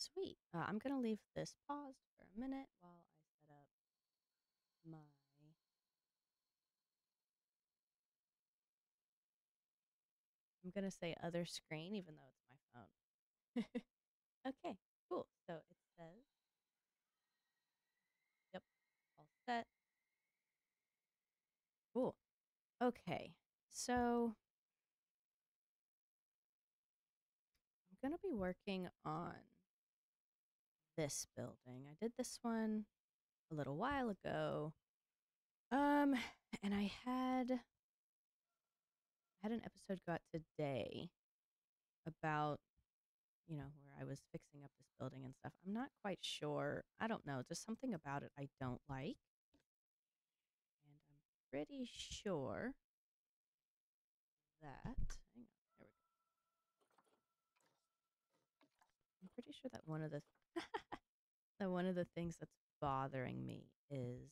Sweet. I'm going to leave this paused for a minute while I set up my. I'm going to say other screen, even though it's my phone. Okay, cool. So it says, yep, all set. Cool. Okay, so I'm going to be working on this building. I did this one a little while ago. Um, and I had an episode go out today about where I was fixing up this building and stuff. I'm not quite sure. I don't know. Just something about it I don't like. And I'm pretty sure that, hang on, there we go. I'm pretty sure that one of the things that's bothering me is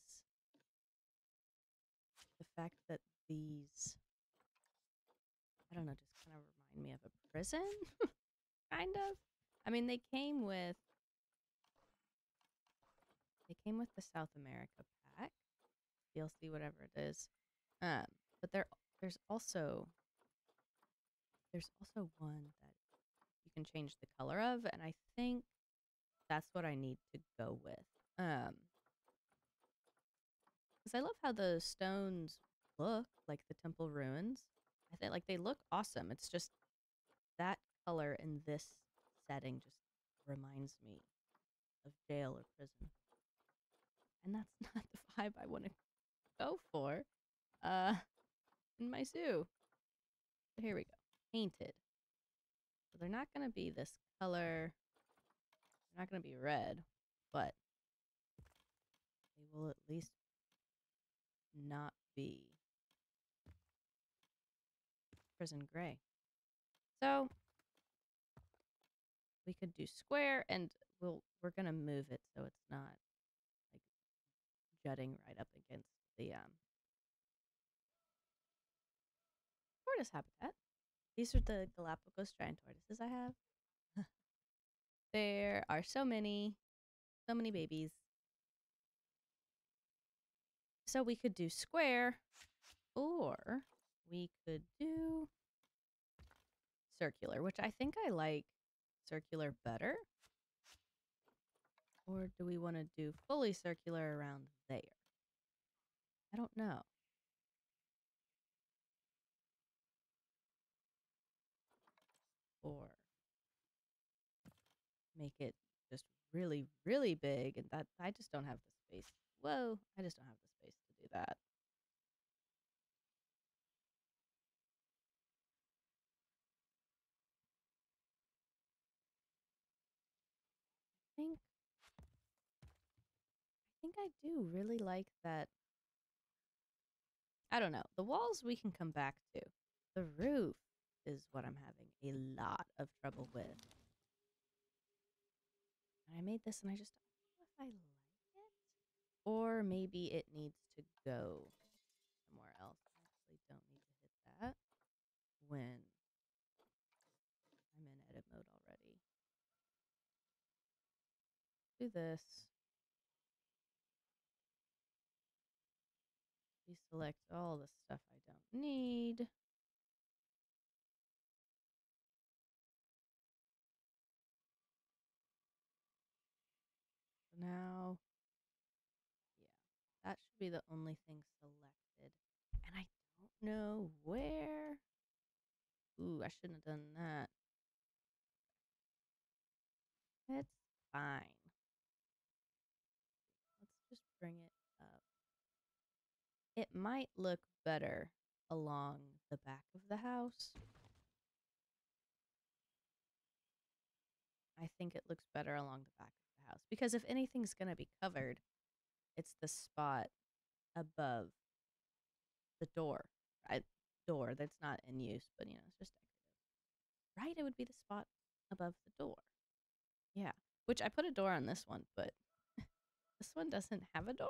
the fact that these, I don't know, just kind of remind me of a prison, kind of. I mean, they came with the South America pack, DLC, whatever it is. Um, but there's also one that you can change the color of, and I think that's what I need to go with. Because I love how the stones look, like the temple ruins. I think like they look awesome. It's just that color in this setting just reminds me of jail or prison, and that's not the vibe I want to go for. Uh, in my zoo. So here we go, painted. So they're not gonna be this color. They're not gonna be red, but they will at least not be prison gray. So we could do square, and we're gonna move it so it's not like jutting right up against the tortoise habitat. These are the Galapagos giant tortoises I have. There are so many babies. So we could do square, or we could do circular, which I think I like circular better. Or do we want to do fully circular around there? I don't know. Or make it just really, really big, and that I just don't have the space. Whoa, I just don't have the space to do that. I think I do really like that. I don't know. The walls we can come back to. The roof is what I'm having a lot of trouble with. And I made this and I just don't know if I like it. Or maybe it needs to go somewhere else. I actually don't need to hit that when I'm in edit mode already. Do this. Deselect all the stuff I don't need. So now, yeah, that should be the only thing selected. And I don't know where. Ooh, I shouldn't have done that. It's fine. Let's just bring it up. It might look better along the back of the house. I think it looks better along the back of the house because if anything's going to be covered, it's the spot above the door. Door that's not in use, but it's just decorative. Right? It would be the spot above the door. Yeah. Which I put a door on this one, but this one doesn't have a door.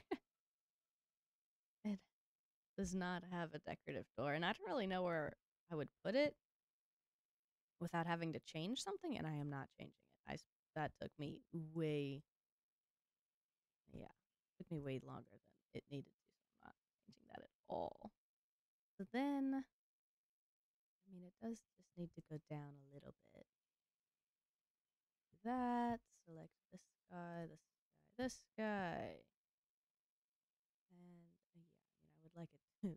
It does not have a decorative door, and I don't really know where I would put it. without having to change something, and I am not changing it. That took me way, yeah, took me way longer than it needed to, so I'm not changing that at all. So then, I mean, it does just need to go down a little bit. Do that, select this guy, this guy, this guy. And yeah, I mean, I would like it to.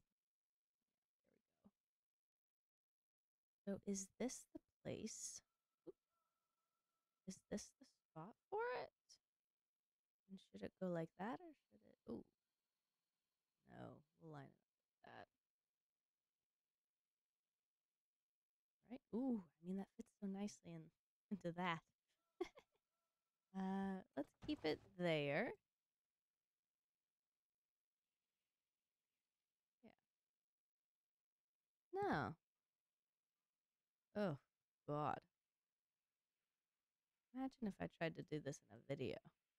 There we go. So is this the place? Oop, is this the spot for it? And should it go like that or should it? Oh, no, we'll line it up with that. Right? Ooh, I mean, that fits so nicely into that. Let's keep it there. Yeah. No. Oh, God. Imagine if I tried to do this in a video.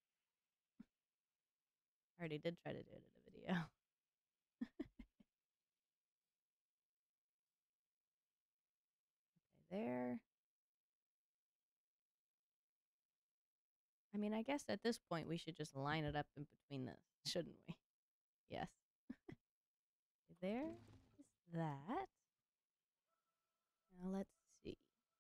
I already did try to do it in a video. Okay, there. I mean, I guess at this point we should just line it up in between this, shouldn't we? Yes. There is that. Now let's see.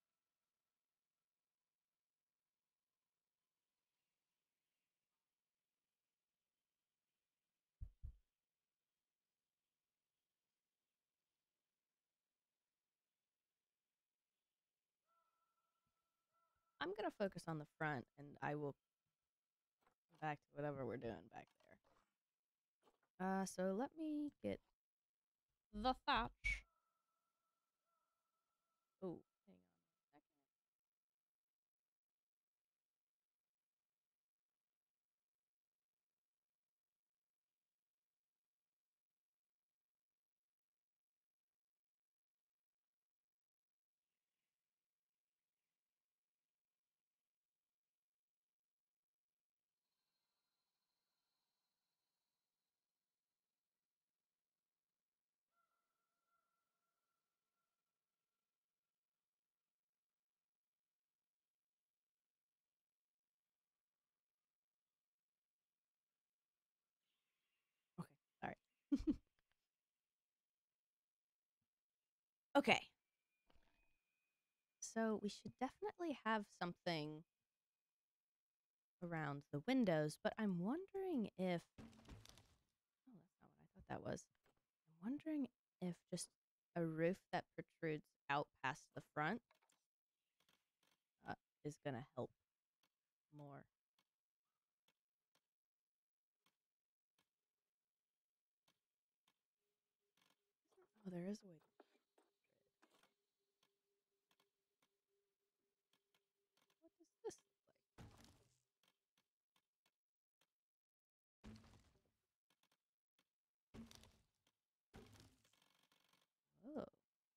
I'm going to focus on the front and I will come back to whatever we're doing back there. So let me get the thatch. Oh, hang on 1 second. Okay, all right. Okay. So we should definitely have something around the windows, but I'm wondering if. Oh, that's not what I thought that was. I'm wondering if just a roof that protrudes out past the front uh, is going to help more. Oh, there is a way. What does this look like? Oh,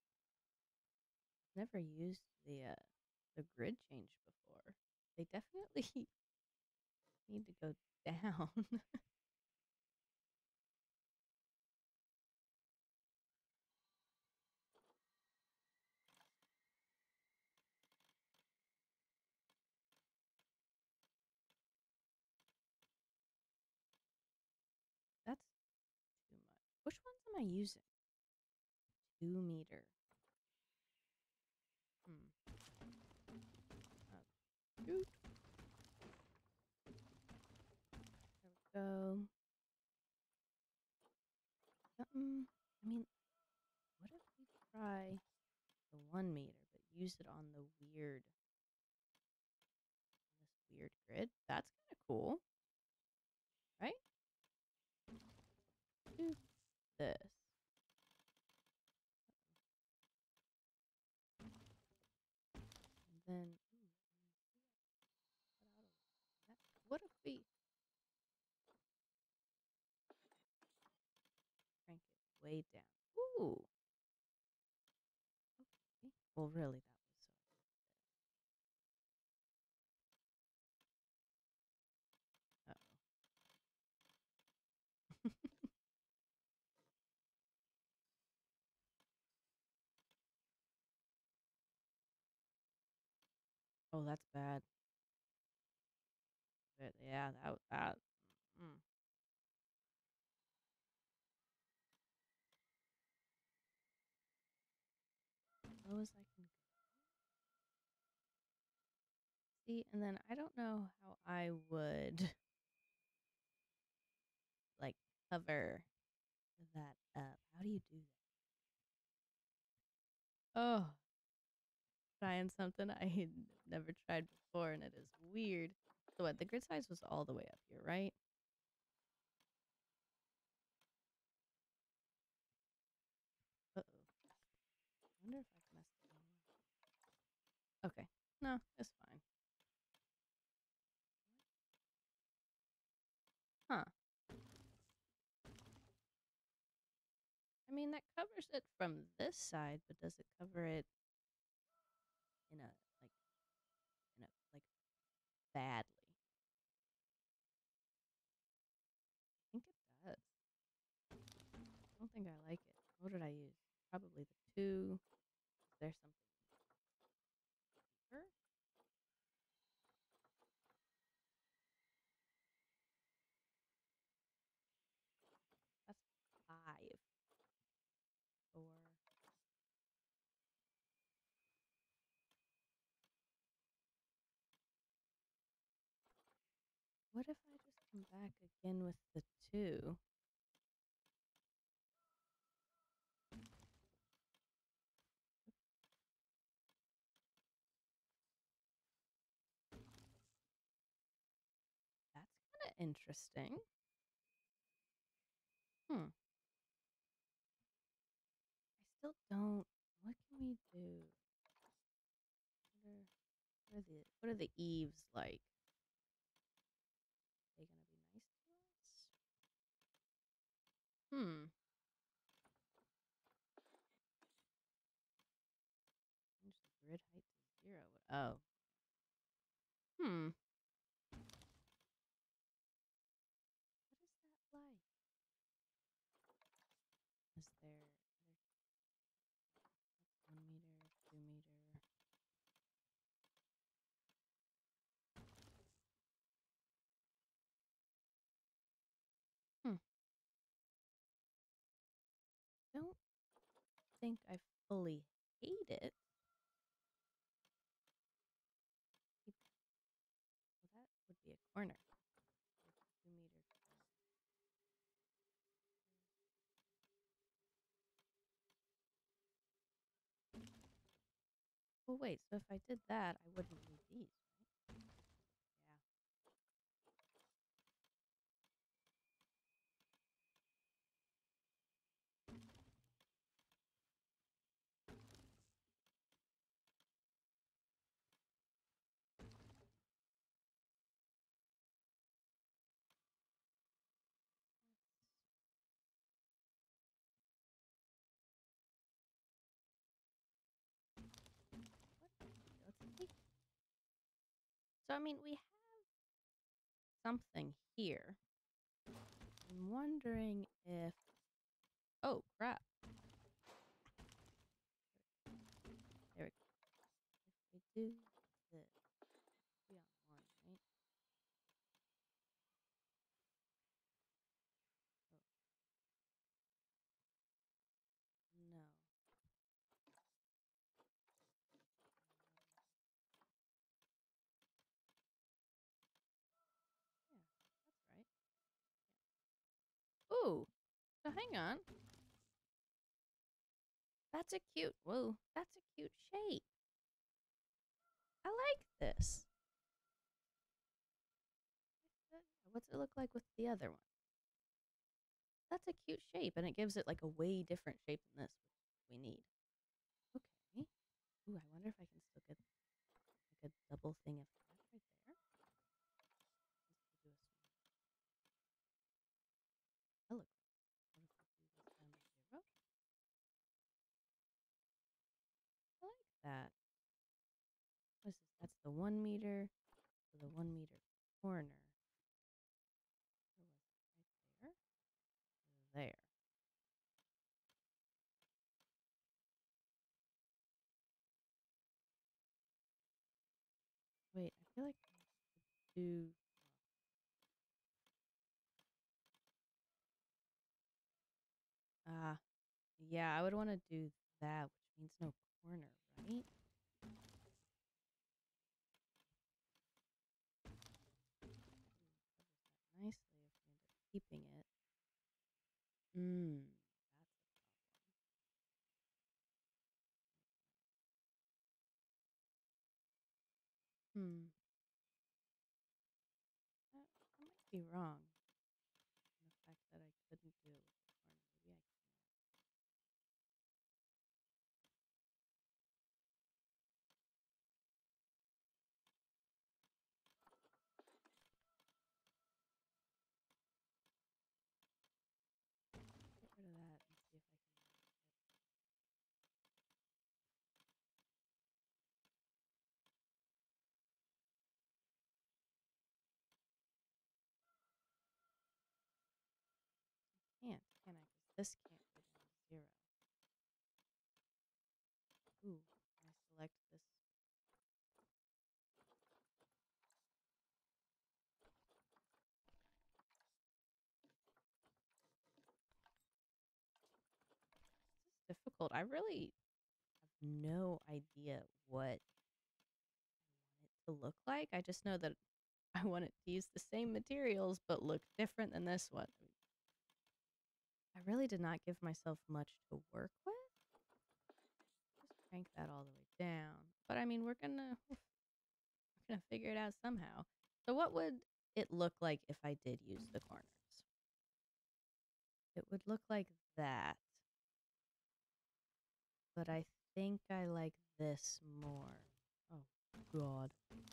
never used the grid change before. They definitely need to go down. That's too much. Which ones am I using? 2 meter. Hmm. Shoot. There we go. I mean, what if we try the 1 meter, but use it on the this weird grid? That's kind of cool, right? Do this. And then, what if we crank it way down? Ooh. Okay. Well, really, that was so. Oh, that's bad. But yeah, that. Mm. Low as I can go. See, and then I don't know how I would like cover that up. How do you do that? Oh, trying something I had never tried before, and it is weird. So what? The grid size was all the way up here, right? Uh-oh. I wonder if I've messed it all up. Okay. No, it's fine. Huh. I mean, that covers it from this side, but does it cover it in a like like badly? I think it does. I don't think I like it. What did I use? Probably the 2. Is there something deeper? That's 5. 4. What if I just come back again with the 2? That's kind of interesting. Hmm. I still don't. What can we do? What are the eaves like? Are they gonna be nice to us? Hmm. Change the grid height to 0. Oh. Hmm. What is that like? Is there 1 meter, 2 meter? Hmm. Don't think I fully hate it. Well, that would be a corner. Like 2 meter corner. Well, wait. So if I did that, I wouldn't need these, right? Yeah. Let's see. So I mean, we have something here. I'm wondering if. Oh crap! There we go. If we do this, be on 1, right? Oh no. Yeah, that's right. Yeah. Ooh. So hang on. That's a cute. Whoa. That's a cute shape. I like this. What's it look like with the other one? That's a cute shape, and it gives it like a way different shape than this, which we need. Okay. Ooh, I wonder if I can still get like a double thing of that right there. Let's do a small. That look. What if we do this down to 0? I like that. What is this? That's the 1 meter. So the 1 meter corner. Where was it? Right there. There. feel like I do. Ah, yeah, I would want to do that, which means no corner, right? Nicely if we end up keeping it. That's a problem. I might be wrong in the fact that I couldn't do it with the corner. Maybe I can. Get rid of that and see if I can. Can't, can I? Because this can't go down to 0. Ooh, can I select this? This is difficult. I really have no idea what I want it to look like. I just know that I want it to use the same materials but look different than this one. I really did not give myself much to work with. Just crank that all the way down. But I mean, we're gonna figure it out somehow. So what would it look like if I did use the corners? It would look like that. But I think I like this more. Oh, God.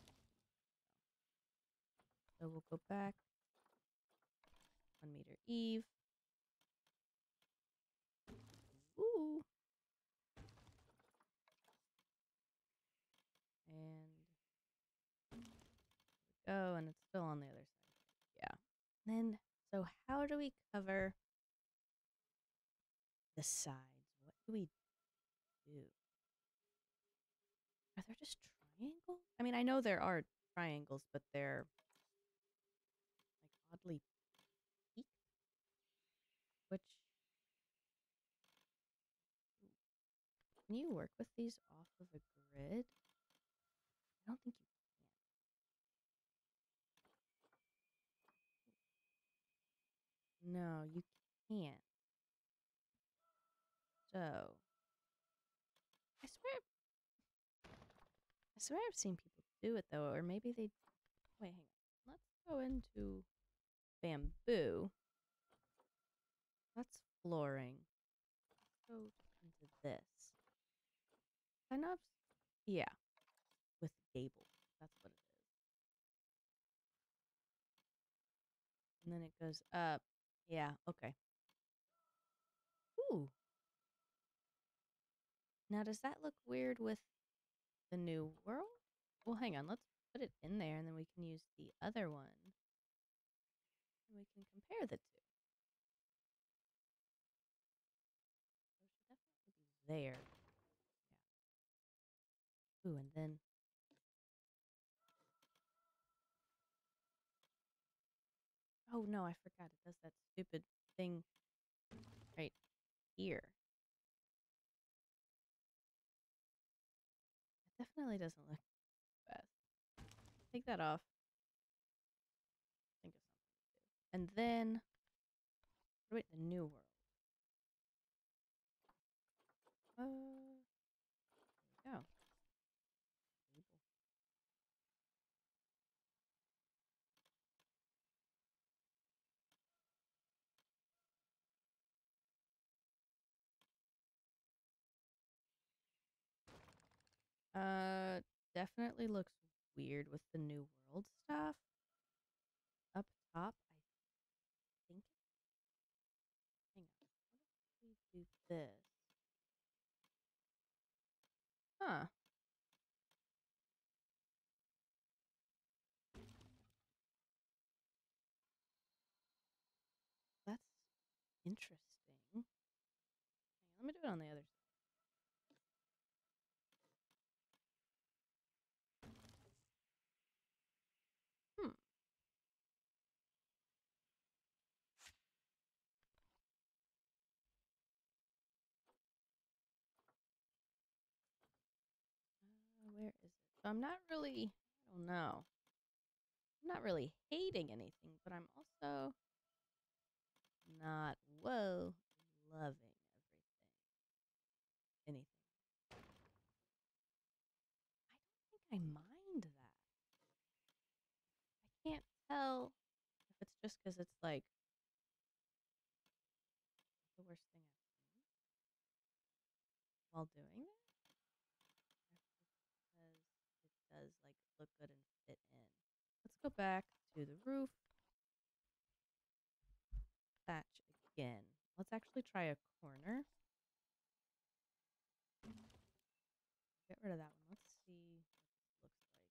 So we'll go back. 1 meter Eve. Ooh. And go, and it's still on the other side. Yeah. Then, so how do we cover the sides? What do we do? Are there just triangles? I mean, I know there are triangles, but they're like oddly peaked, which can you work with these off of a grid? I don't think you can. No, you can't. So, I swear I've seen people do it though, or maybe they. Wait, hang on. Let's go into bamboo. That's flooring. Let's go into this. Kind of. Yeah, with gable. That's what it is. And then it goes up. Yeah, okay. Ooh. Now, does that look weird with the new world? Well, hang on. Let's put it in there, and then we can use the other one. And we can compare the two. So it should definitely be there. Yeah. Ooh, and then... Oh, no, I forgot. It does that stupid thing right here. It definitely doesn't look best. Take that off. Think of something to do. And then... Wait, the new world. There we go. Definitely looks weird with the new world stuff. Up top, I think. Hang on. What if we do this? Huh. That's interesting. Hang on, let me do it on the other side. So I'm not really, I don't know. I'm not really hating anything, but I'm also not, whoa, loving anything. I don't think I mind that. I can't tell if it's just because it's like the worst thing I've seen while doing it, or if it's because it does like look good and fit in. Let's go back to the roof. Thatch again. Let's actually try a corner. Get rid of that one. Let's see what this looks like.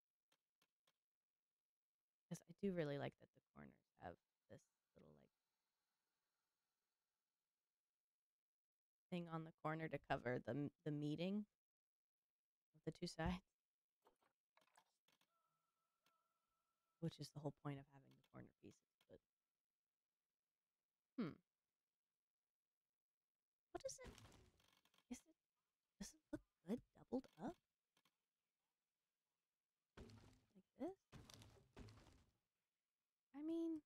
Because I do really like that the corners have this little like thing on the corner to cover the meeting of the two sides, which is the whole point of having the corner pieces. But what is it? Is it? Does it look good doubled up like this? I mean,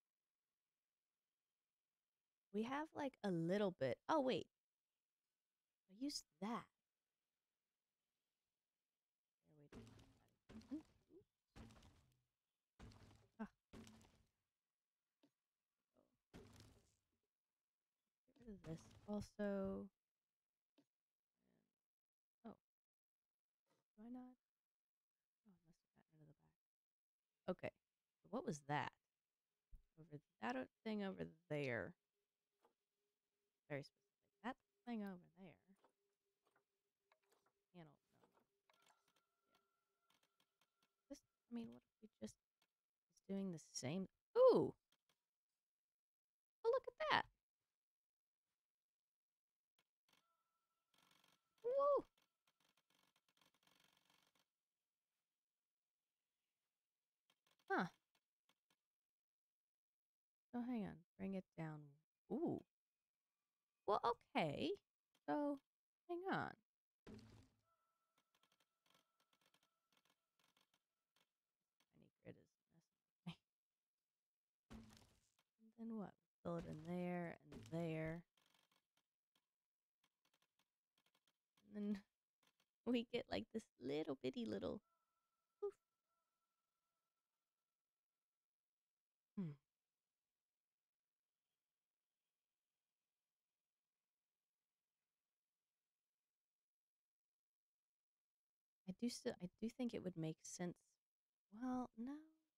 we have like a little bit. Oh wait, I used that. There we go. Ah, get rid of this also. And, oh, do I not? Oh, I must have gotten rid of the back. Okay, so what was that? Over that thing over there. Very specific. That thing over there. Panel. No. Yeah. Just. I mean, what if we just was doing the same? Ooh. Oh, look at that. Woo. Huh. So hang on. Bring it down. Ooh. Well, okay. So hang on. Tiny grid is messing with me. And then what? Fill it in there and there. And then we get like this little bitty little poof. Hmm. I do think it would make sense. Well, no.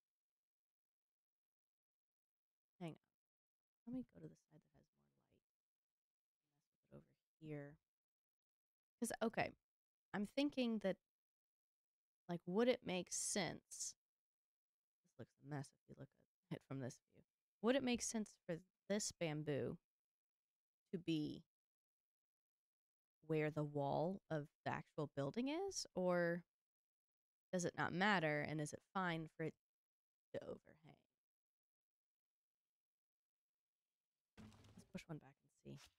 Hang on. Let me go to the side that has more light. Mess with it over here. Because, okay, I'm thinking that, like, would it make sense? This looks a mess if you look at it from this view. Would it make sense for this bamboo to be where the wall of the actual building is? Or does it not matter? And is it fine for it to overhang? Let's push one back and see.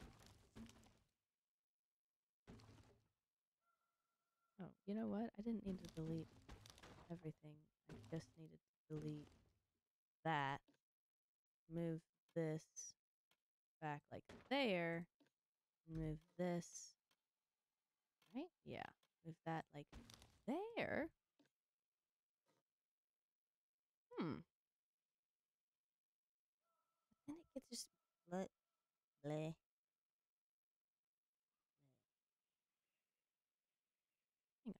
Oh, you know what? I didn't need to delete everything. I just needed to delete that. Move this back like there. Move this. Right? Yeah. Move that like there. Then it gets just bleh, bleh. Hang on.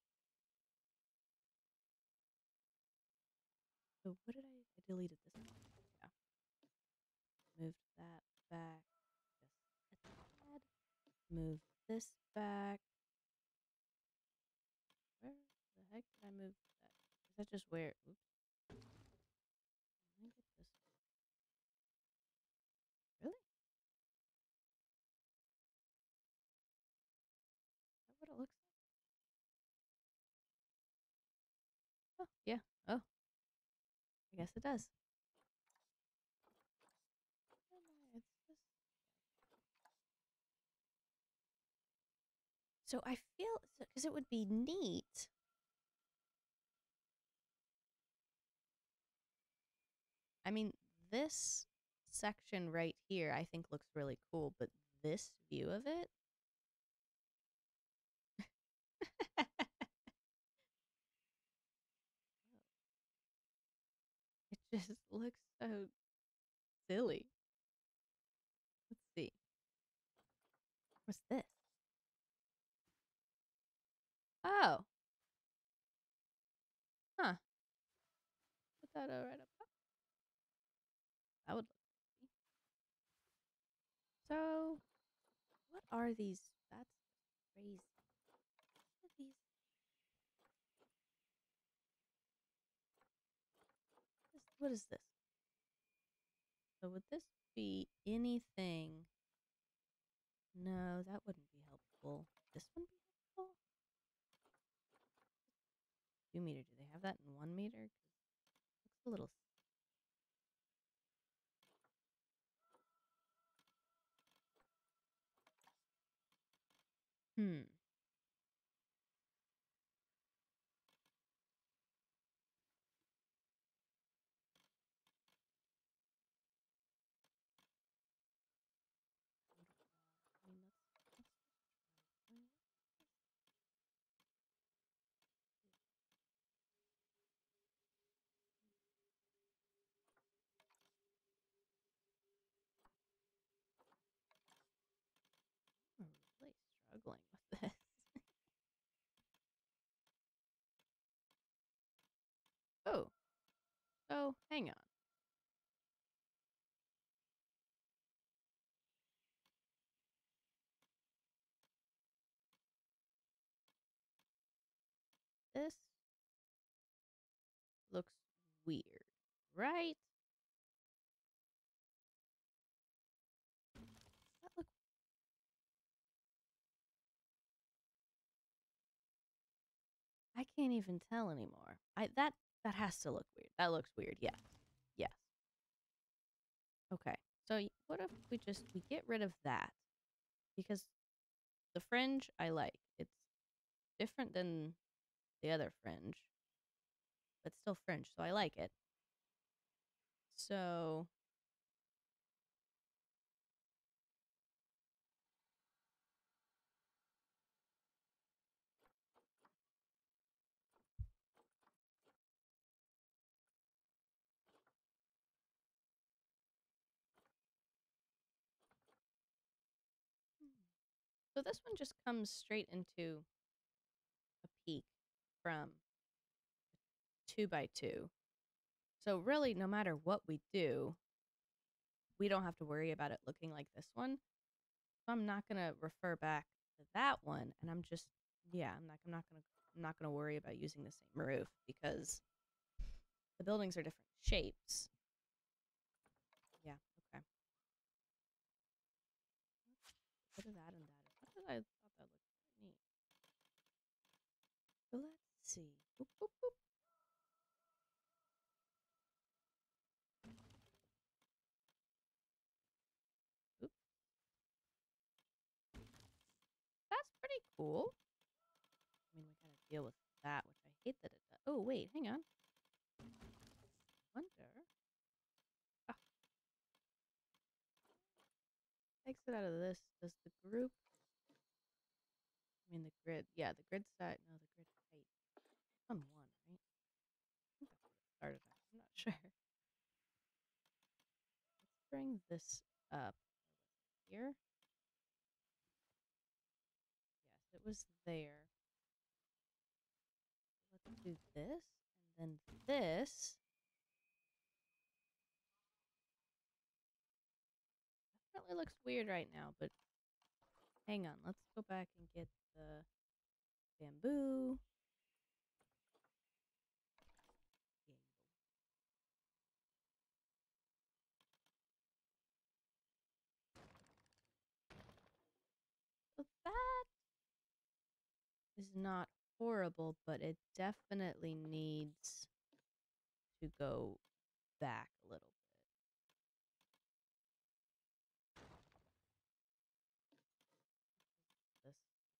So what did I deleted this one. Yeah. Moved that back. Just a tad. Move this back. Where the heck did I move that? Is that just where? Oops. Let me get this. Really? Is that what it looks like? Oh, yeah. Oh, I guess it does. It's just. So I feel, because it would be neat I mean, this section right here I think looks really cool, but this view of it, it just looks so silly. Let's see. What's this? Oh, huh. Put that right up top. That would look pretty. So, what are these? That's crazy. What are these? What is this? So, would this be anything? No, that wouldn't be helpful. This one be helpful? 2 meter. Do they have that in 1 meter? Because it looks a little. Hmm. I mean, let's just try. I'm really struggling with this. Oh, so hang on. This looks weird, right? That look. I can't even tell anymore. That has to look weird. That looks weird. Yeah. Yes. Okay. So what if we get rid of that because the fringe I like. It's different than the other fringe, but still fringe, so I like it. So this one just comes straight into a peak from 2x2. So really, no matter what we do, we don't have to worry about it looking like this one. So I'm not gonna refer back to that one, and I'm not gonna worry about using the same roof because the buildings are different shapes. Yeah. Okay. Let's put that and that. As much as I thought that looked neat. So let's see. Boop, boop, boop. Oop. That's pretty cool. I mean, we gotta deal with that, which I hate that it does. Oh wait, hang on. Wonder. Ah, takes it out of this. Does the group? I mean, the grid. Yeah, the grid side. No, the grid height. On one, right? I think that's what it started at. I'm not sure. Let's bring this up. Here. Yes, it was there. Let's do this, and then this. Definitely looks weird right now, but hang on. Let's go back and get the bamboo. So that is not horrible, but it definitely needs to go back a little bit. This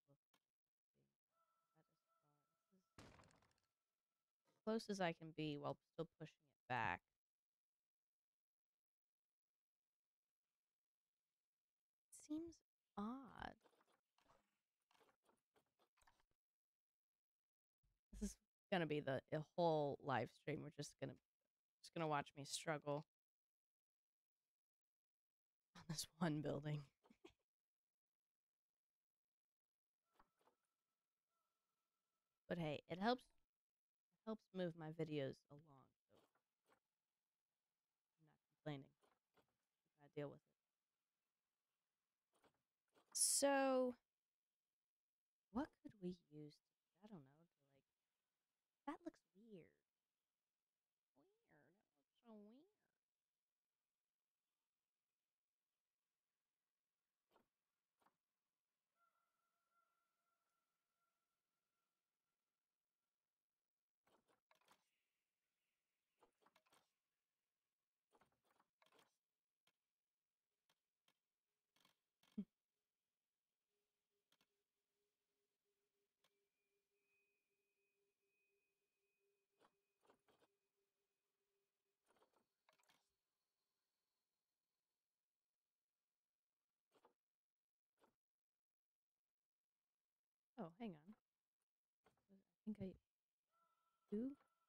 look as close as I can be while still pushing it back. gonna be the whole live stream. We're just gonna watch me struggle on this one building. But hey, it helps move my videos along, so I'm not complaining. I gotta deal with it. So, what could we use I don't know, to like that looks weird. Weird. That looks so weird. Oh, hang on. I think I do.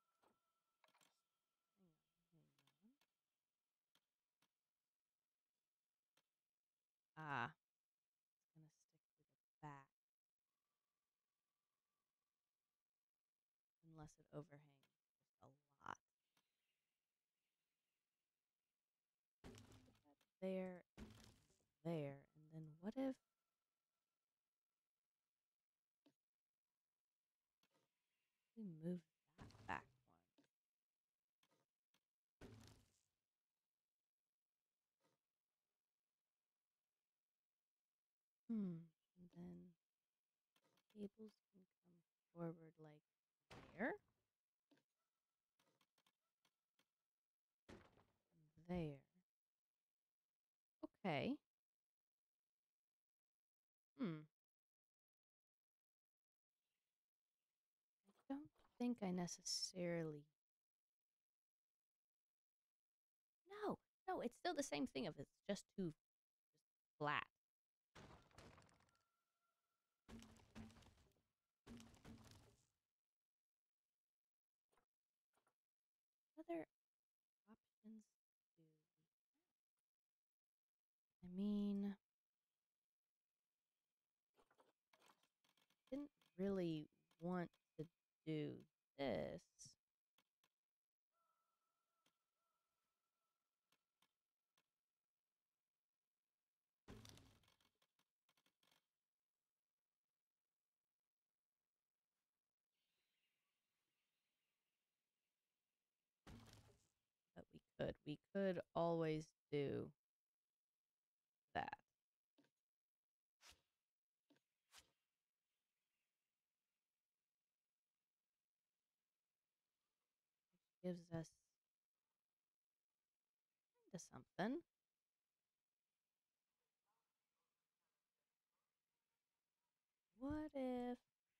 Hang on. Ah, it's gonna stick to the back unless it overhangs just a lot. Put that there, there, and then what if we move that back one? And then cables can come forward like there, and there. Okay. Hmm. I don't think I necessarily. No, no, it's still the same thing if it's just too flat. What other options do we have? I mean, didn't really want to do this. But we could. We could always do that. Which gives us kind of something. What if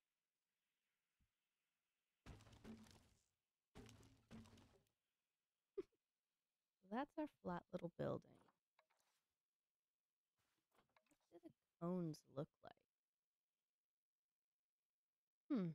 that's our flat little building? What do the cones look like? Hmm.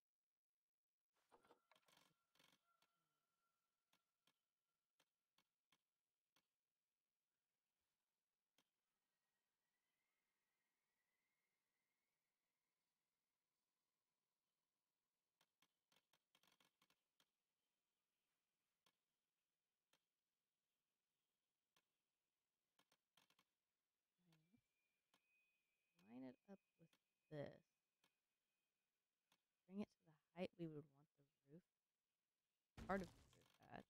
Line it up with this. Bring it to the height we would want the roof. Part of the roof at.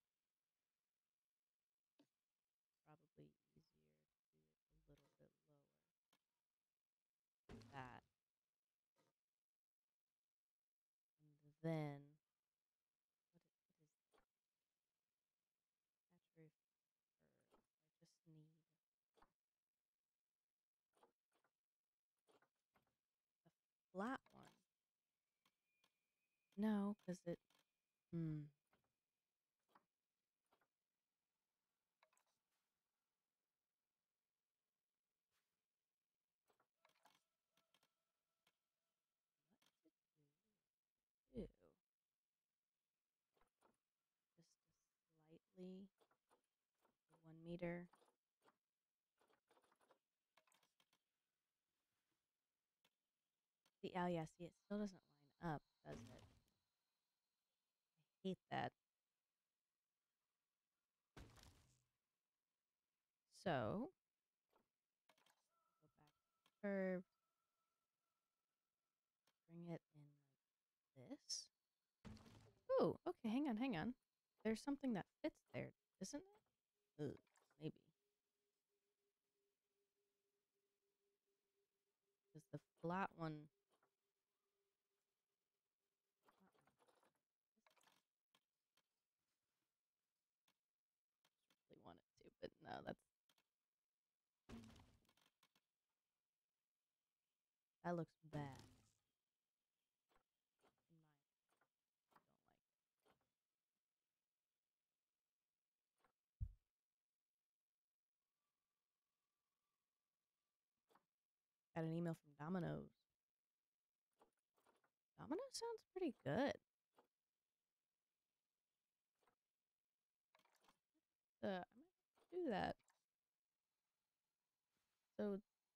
Probably easier to do it a little bit lower. That. And then what is that? Thatch roof curve. I just need a flat one. No, because it. Hmm. What to do? slightly. 1 meter. See, oh yeah, see, it still doesn't line up, does it? I hate that. So, go back to curve, bring it in like this. Oh, okay, hang on. There's something that fits there, isn't it? Ugh, maybe. Because the flat one really want it to, but no, that looks bad. In my opinion, I don't like it. Got an email from Domino's. Domino's sounds pretty good. I might have to do that. So,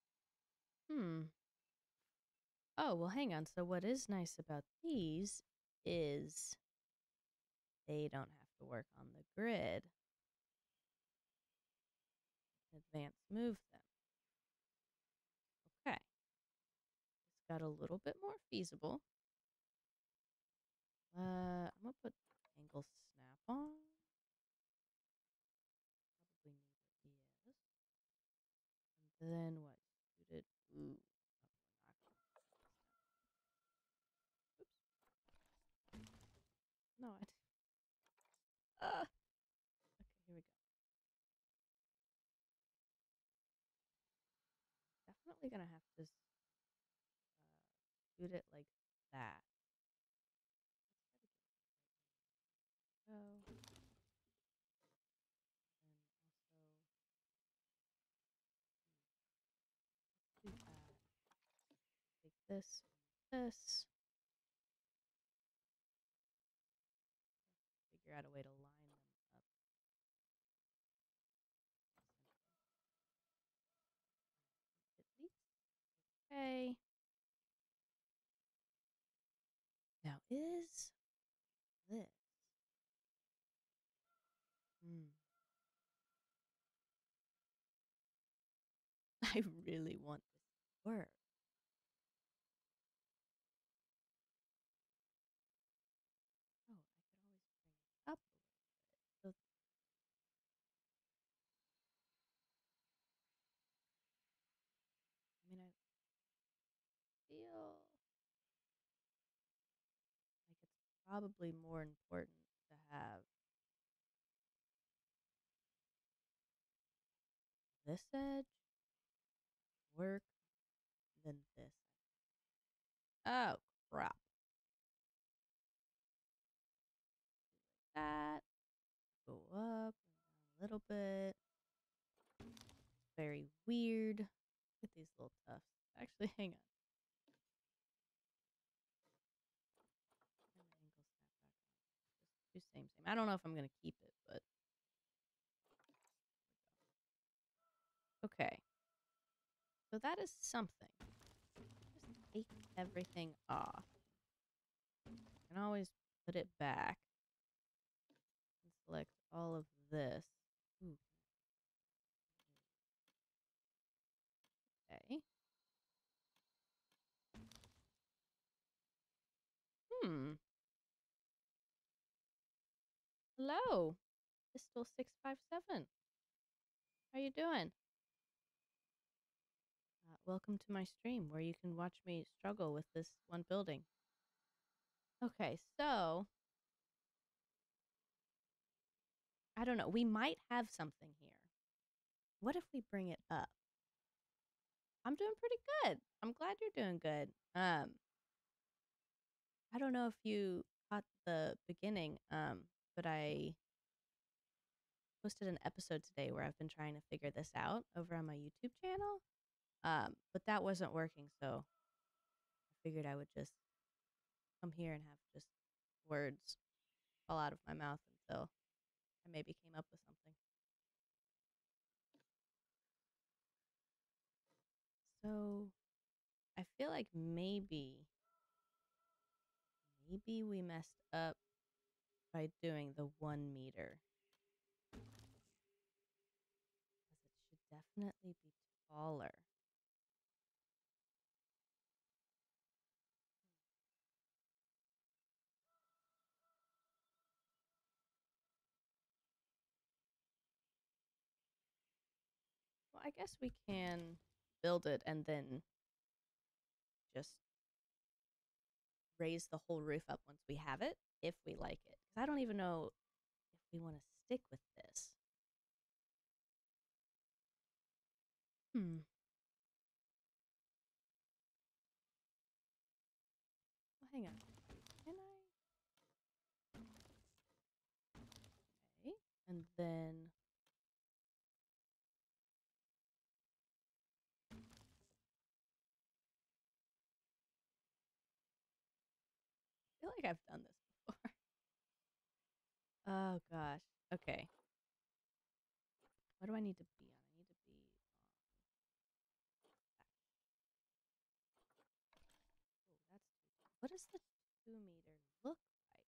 Oh, well, hang on. So what is nice about these is they don't have to work on the grid. Advance move them. Okay. This got a little bit more feasible. I'm gonna put angle snap on. Probably neither is. And then what? Suited. Ooh. Oops. No, I didn't. Okay, here we go. Definitely gonna have to shoot it like that. Let's try to get it right. Go. And also do that. Take this and this. Figure out a way to line them up. At least. Okay. Now is this? I really want this to work. Oh, I could always bring it up a little bit. So, I mean, I feel like it's probably more important to have this edge work than this. Oh, crap. That. Go up and down a little bit. Very weird. Look at these little tufts. Actually, hang on. Turn the angle snap back on. Just do same. I don't know if I'm going to keep it, but. Okay. So that is something. Just take everything off. You can always put it back. And select all of this. Ooh. Okay. Hello, Pistol657. How you doing? Welcome to my stream where you can watch me struggle with this one building. Okay, so I don't know. We might have something here. What if we bring it up? I'm doing pretty good. I'm glad you're doing good. I don't know if you caught the beginning, but I posted an episode today where I've been trying to figure this out over on my YouTube channel. But that wasn't working, so I figured I would just come here and have just words fall out of my mouth until I maybe came up with something. So I feel like maybe we messed up by doing the 1 meter. Because it should definitely be taller. Well, I guess we can build it and then just raise the whole roof up once we have it, if we like it. Because I don't even know if we want to stick with this. Hmm. Well, hang on. Can I? Okay. And then I feel like I've done this before. Oh gosh. Okay. What do I need to be on? I need to be on that. Oh, that's too tall. What does the 2 meter look like?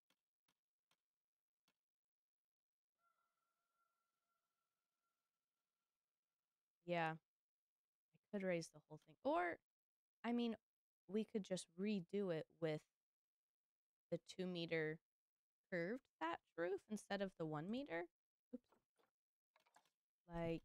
Yeah, I could raise the whole thing. Or, I mean, we could just redo it with the 2 meter curved thatch roof instead of the 1 meter. Oops. Like,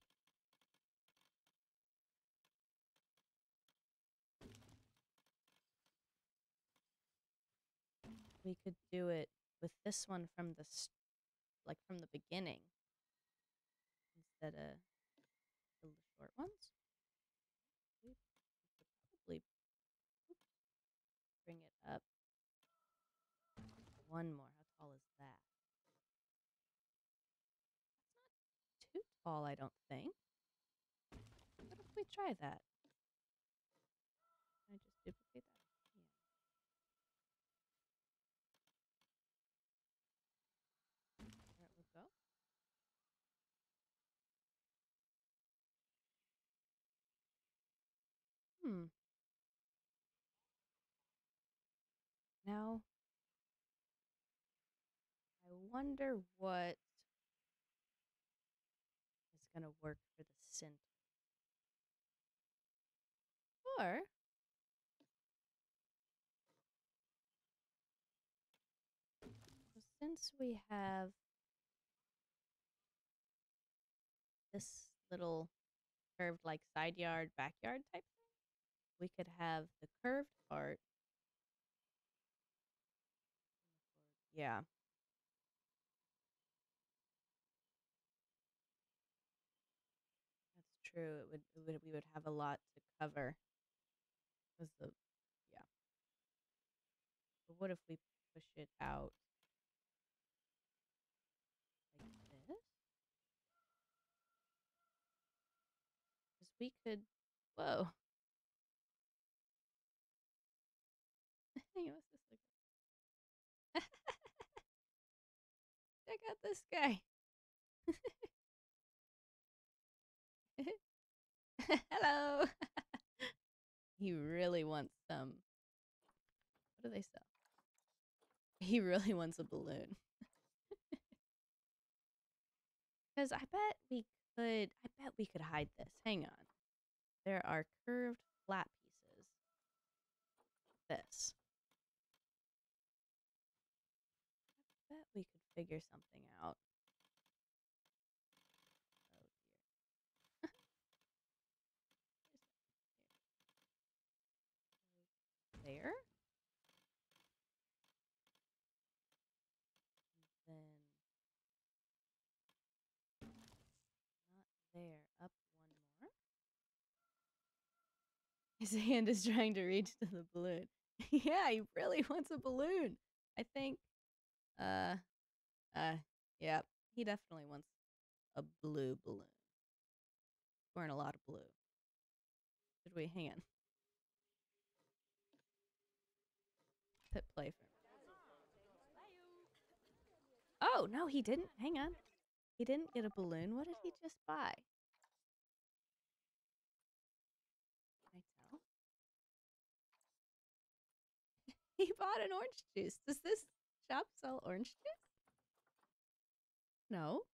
we could do it with this one from the like from the beginning instead of the short ones. We could probably bring it up one more. How tall is that? That's not too tall, I don't think. What if we try that? Can I just duplicate that? Yeah. There it would go. Hmm. Now, I wonder what is going to work for the center. Or, so since we have this little curved like side yard, backyard type thing, we could have the curved part. Yeah, that's true. We would have a lot to cover. Because the, yeah. But what if we push it out like this? Because we could, whoa. Hang on, what's this look like? Check out this guy. Hello. He really wants some. What do they sell? He really wants a balloon. Because I bet we could hide this. Hang on. There are curved flat pieces. This. I bet we could figure something out. Oh dear. There. And then not there. Up one more. His hand is trying to reach to the balloon. Yeah, he really wants a balloon. I think uh yeah, he definitely wants a blue balloon. Wearing a lot of blue. Should we hang on? Hit play for him. Oh no, he didn't. Hang on. He didn't get a balloon. What did he just buy? Can I tell? He bought an orange juice. Does this shop sell orange juice? No.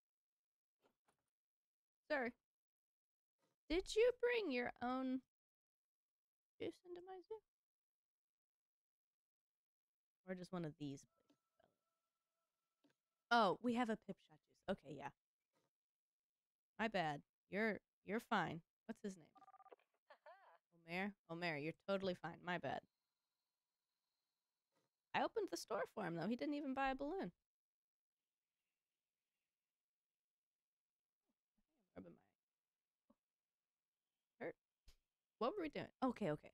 Sir, did you bring your own juice into my zoo? Or just one of these places? Oh, we have a pip shot juice. Okay, yeah. My bad. You're fine. What's his name? Omer? Omer, you're totally fine. My bad. I opened the store for him though. He didn't even buy a balloon. I'm rubbing my hurt. What were we doing? Okay, okay.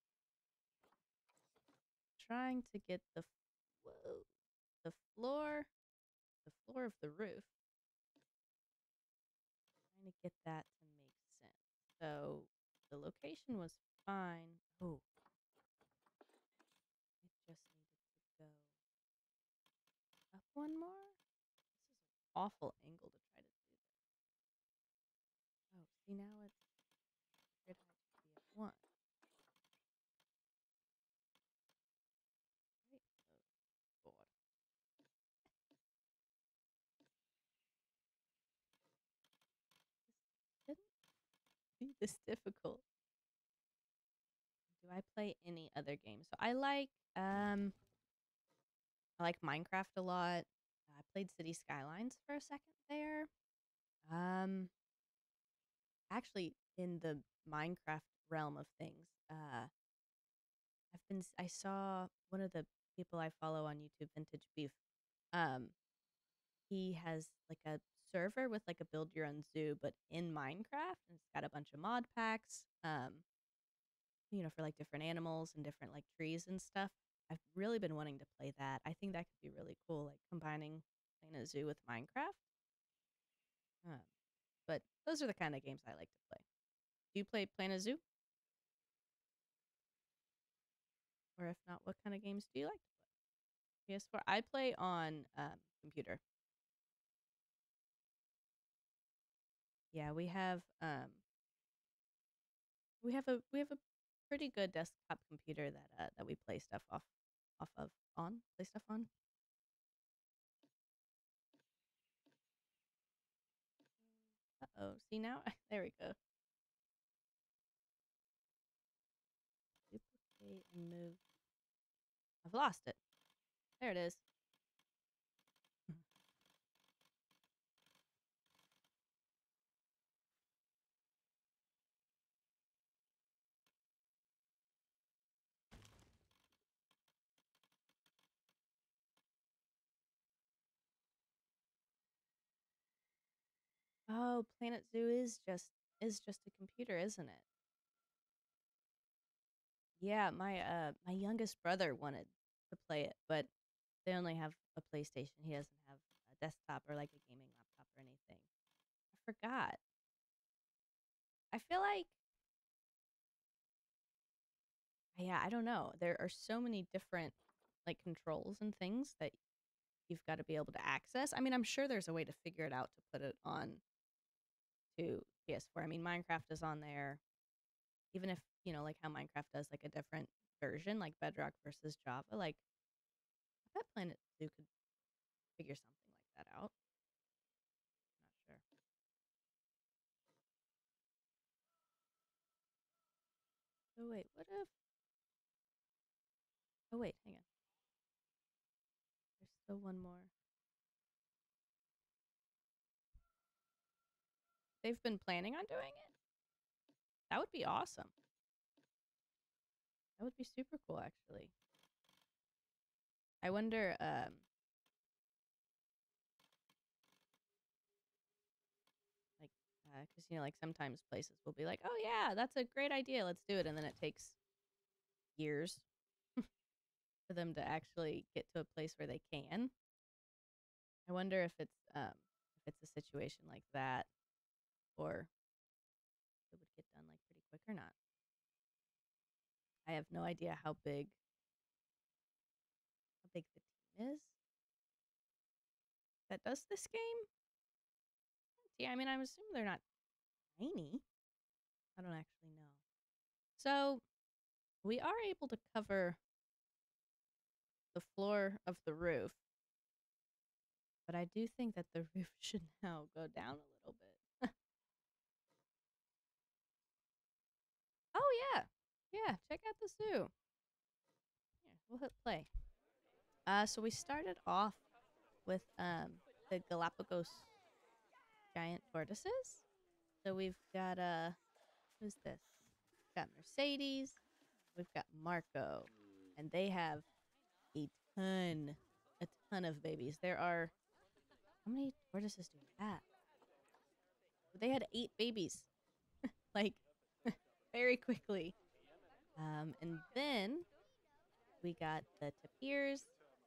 Trying to get the whoa, the floor of the roof. Trying to get that to make sense. So the location was fine. Oh, it just needed to go up one more. This is an awful angle to try to do this. Oh, see now it's grid height should be at one. Right. Oh God. This shouldn't be this difficult. Do I play any other games? So I like Minecraft a lot. I played City Skylines for a second there. Um Actually in the Minecraft realm of things, I saw one of the people I follow on YouTube, Vintage Beef. Um he has like a server with like a build your own zoo but in Minecraft, and it's got a bunch of mod packs. For like different animals and different like trees and stuff. I've really been wanting to play that. I think that could be really cool, like combining playing a zoo with Minecraft. Um, but those are the kind of games I like to play. Do you play Plan a Zoo? Or if not, what kind of games do you like to play? PS4. I play on computer. Yeah, we have a pretty good desktop computer that we play stuff off of on play stuff on. Uh-oh. See now? There we go. Duplicate and move. I've lost it. There it is. Oh, Planet Zoo is just a computer, isn't it? Yeah, my youngest brother wanted to play it, but they only have a PlayStation. He doesn't have a desktop or like a gaming laptop or anything. I forgot. I feel like yeah, I don't know. There are so many different like controls and things that you've got to be able to access. I mean, I'm sure there's a way to figure it out to put it on to PS4. I mean, Minecraft is on there. Even if, like how Minecraft does like a different version, like Bedrock versus Java, like I bet Planet Zoo could figure something like that out. Not sure. Oh wait, what if? Oh wait, hang on. There's still one more. They've been planning on doing it. That would be awesome. That would be super cool, actually. I wonder, like, because like sometimes places will be like, "Oh yeah, that's a great idea, let's do it," and then it takes years for them to actually get to a place where they can. I wonder if it's a situation like that, or it would get done like pretty quick or not. I have no idea how big the team is that does this game. I mean, I'm assuming they're not tiny. I don't actually know. So we are able to cover the floor of the roof, but I do think that the roof should now go down a little bit. Oh yeah, yeah. Check out the zoo. Here, we'll hit play. So we started off with the Galapagos giant tortoises. So we've got who's this? We've got Mercedes. We've got Marco, and they have a ton, a ton of babies. There are how many tortoises do we have? They had 8 babies, like very quickly. And then we got the tapirs.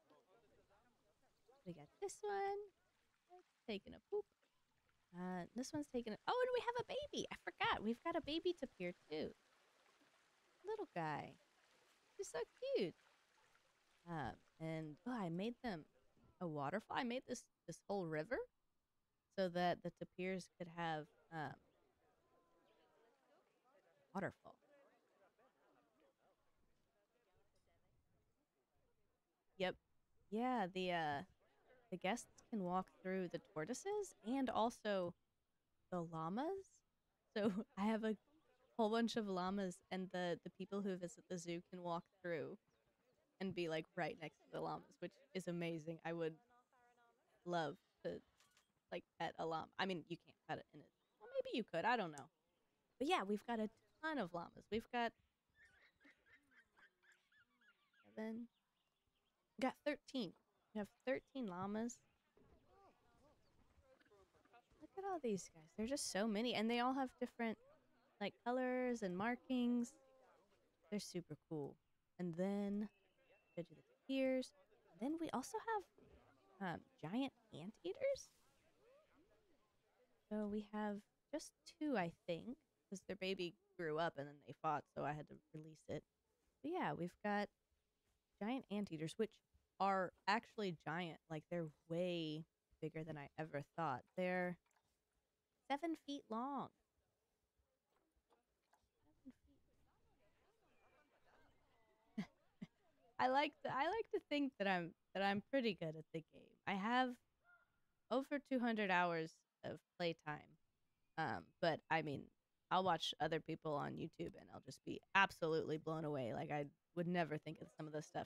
We got this one. It's taking a poop. This one's taking a. Oh, and we have a baby. I forgot. We've got a baby tapir too. Little guy. He's so cute. And oh, I made them a waterfall. I made this whole river so that the tapirs could have waterfall. Yep. Yeah, the guests can walk through the tortoises and also the llamas. So I have a whole bunch of llamas, and the people who visit the zoo can walk through and be like right next to the llamas, which is amazing. I would love to like pet a llama. I mean, you can't pet it in it. Well, maybe you could. I don't know. But yeah, we've got a ton of llamas. We've got 7. We got 13. We have 13 llamas. Look at all these guys. There's just so many, and they all have different like colors and markings. They're super cool. And then go to the tears. Then we also have giant anteaters. So we have just 2, I think, because their baby grew up and then they fought, so I had to release it. But yeah, we've got giant anteaters, which are actually giant. Like they're way bigger than I ever thought. They're 7 feet long. 7 feet. I like to think that I'm pretty good at the game. I have over 200 hours of playtime. But I mean, I'll watch other people on YouTube and I'll just be absolutely blown away. Like I would never think of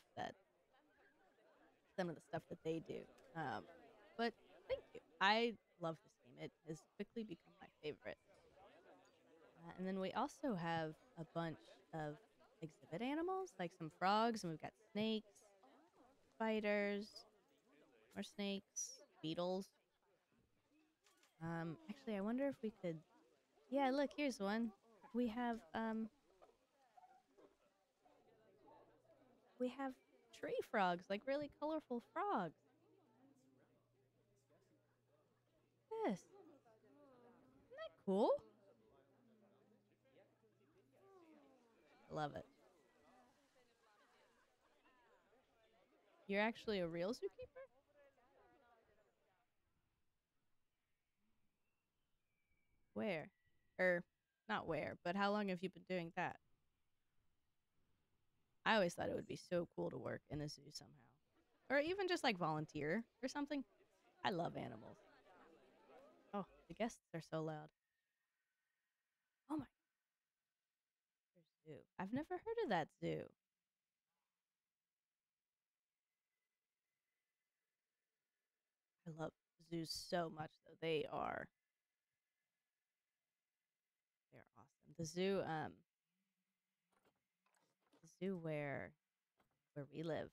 some of the stuff that they do. Um, but thank you. I love this game. It has quickly become my favorite. And then we also have a bunch of exhibit animals, like some frogs, and we've got snakes, spiders, more snakes, beetles. Actually, I wonder if we could. Yeah, look, here's one. We have we have tree frogs, like really colorful frogs. Yes, isn't that cool? I love it. You're actually a real zookeeper? Where? Not where, but how long have you been doing that? I always thought it would be so cool to work in a zoo somehow. Or even just like volunteer or something. I love animals. Oh, the guests are so loud. Oh my, there's zoo. I've never heard of that zoo. I love zoos so much though. They're awesome. The zoo where we live,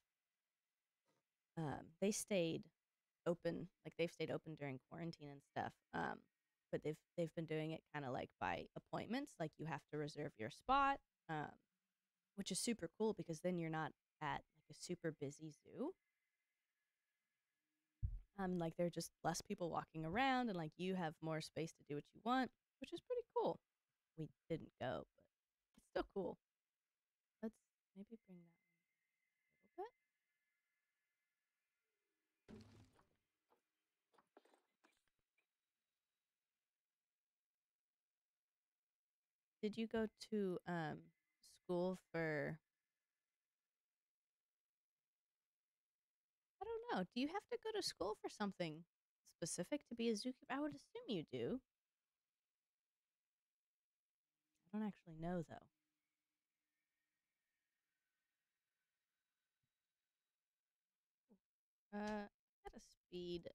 they stayed open, like they've stayed open during quarantine and stuff. But they've been doing it kind of like by appointments, like you have to reserve your spot, um, which is super cool because then you're not at like a super busy zoo. Like there are just less people walking around, and like you have more space to do what you want, which is pretty cool. We didn't go, but it's still cool. Let's maybe bring that one a little Did you go to school for, I don't know, do you have to go to school for something specific to be a zookeeper? I would assume you do. I don't actually know though. At a speed,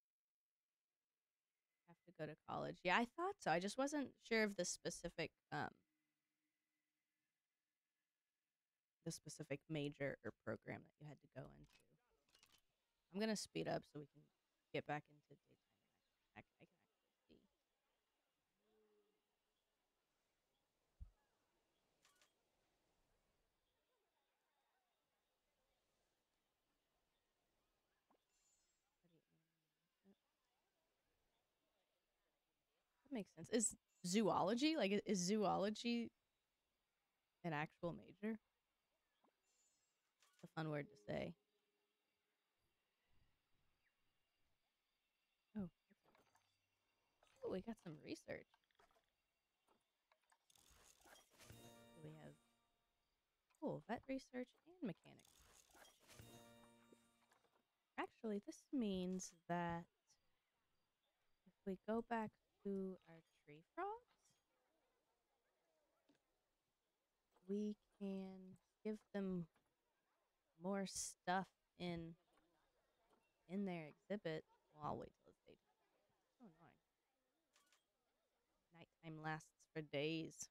have to go to college. Yeah, I thought so. I just wasn't sure of the specific major or program that you had to go into. I'm gonna speed up so we can get back into daytime and I can actually see. That makes sense. Is zoology is zoology an actual major? It's a fun word to say. Oh, oh, we got some research. So we have vet research and mechanics. Actually, this means that if we go back to our tree frogs, we can give them more stuff in their exhibit. Well, I'll wait till it's daytime. So annoying. Nighttime lasts for days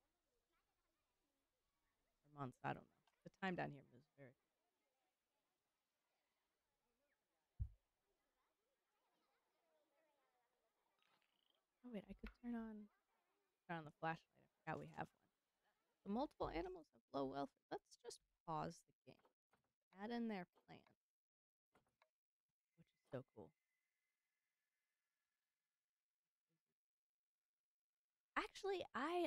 or months. I don't know. The time down here moves very. Oh wait, I could turn on the flashlight. I forgot we have one. So multiple animals have low welfare. Let's just pause the game. Add in their plan, which is so cool. Actually,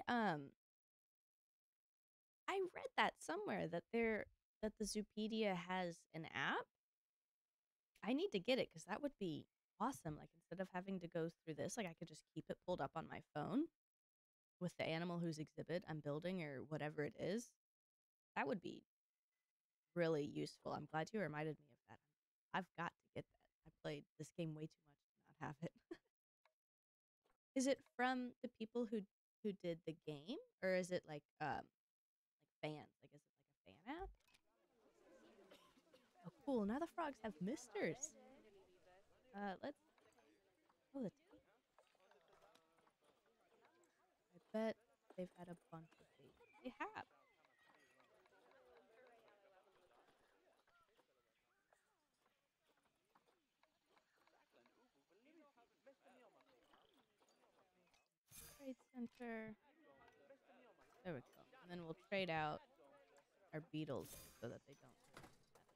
I read that somewhere that the Zoopedia has an app. I need to get it because that would be awesome. Like instead of having to go through this, like I could just keep it pulled up on my phone with the animal whose exhibit I'm building or whatever it is. That would be really useful. I'm glad you reminded me of that. I've got to get that. I played this game way too much to not have it. Is it from the people who did the game, or is it like fans? Like is it like a fan app? Oh, cool. Now the frogs have misters. Let's. Oh, the tape. I bet they've had a bunch of babies. They have. Trade center. There we go. And then we'll trade out our beetles so that they don't get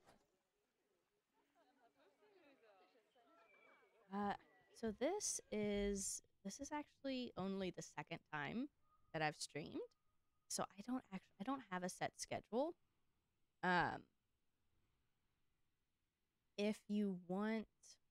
mad at us. So this is actually only the second time that I've streamed. So I don't have a set schedule. Um, if you want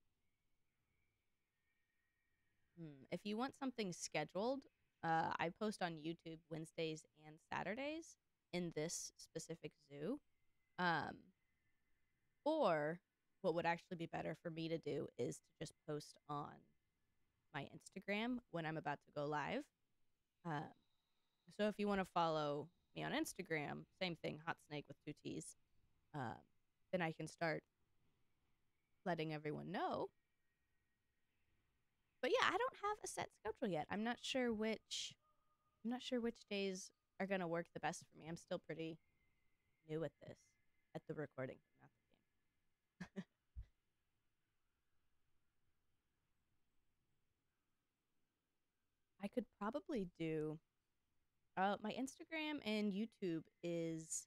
if you want something scheduled, I post on YouTube Wednesdays and Saturdays in this specific zoo. Um, or what would actually be better for me to do is to just post on my Instagram when I'm about to go live. Um, so if you want to follow me on Instagram, same thing, Hot Snake with two T's. Um, then I can start letting everyone know. But yeah, I don't have a set schedule yet. I'm not sure which days are gonna work the best for me. I'm still pretty new at this, at the recording, not the game. I could probably do. My Instagram and YouTube is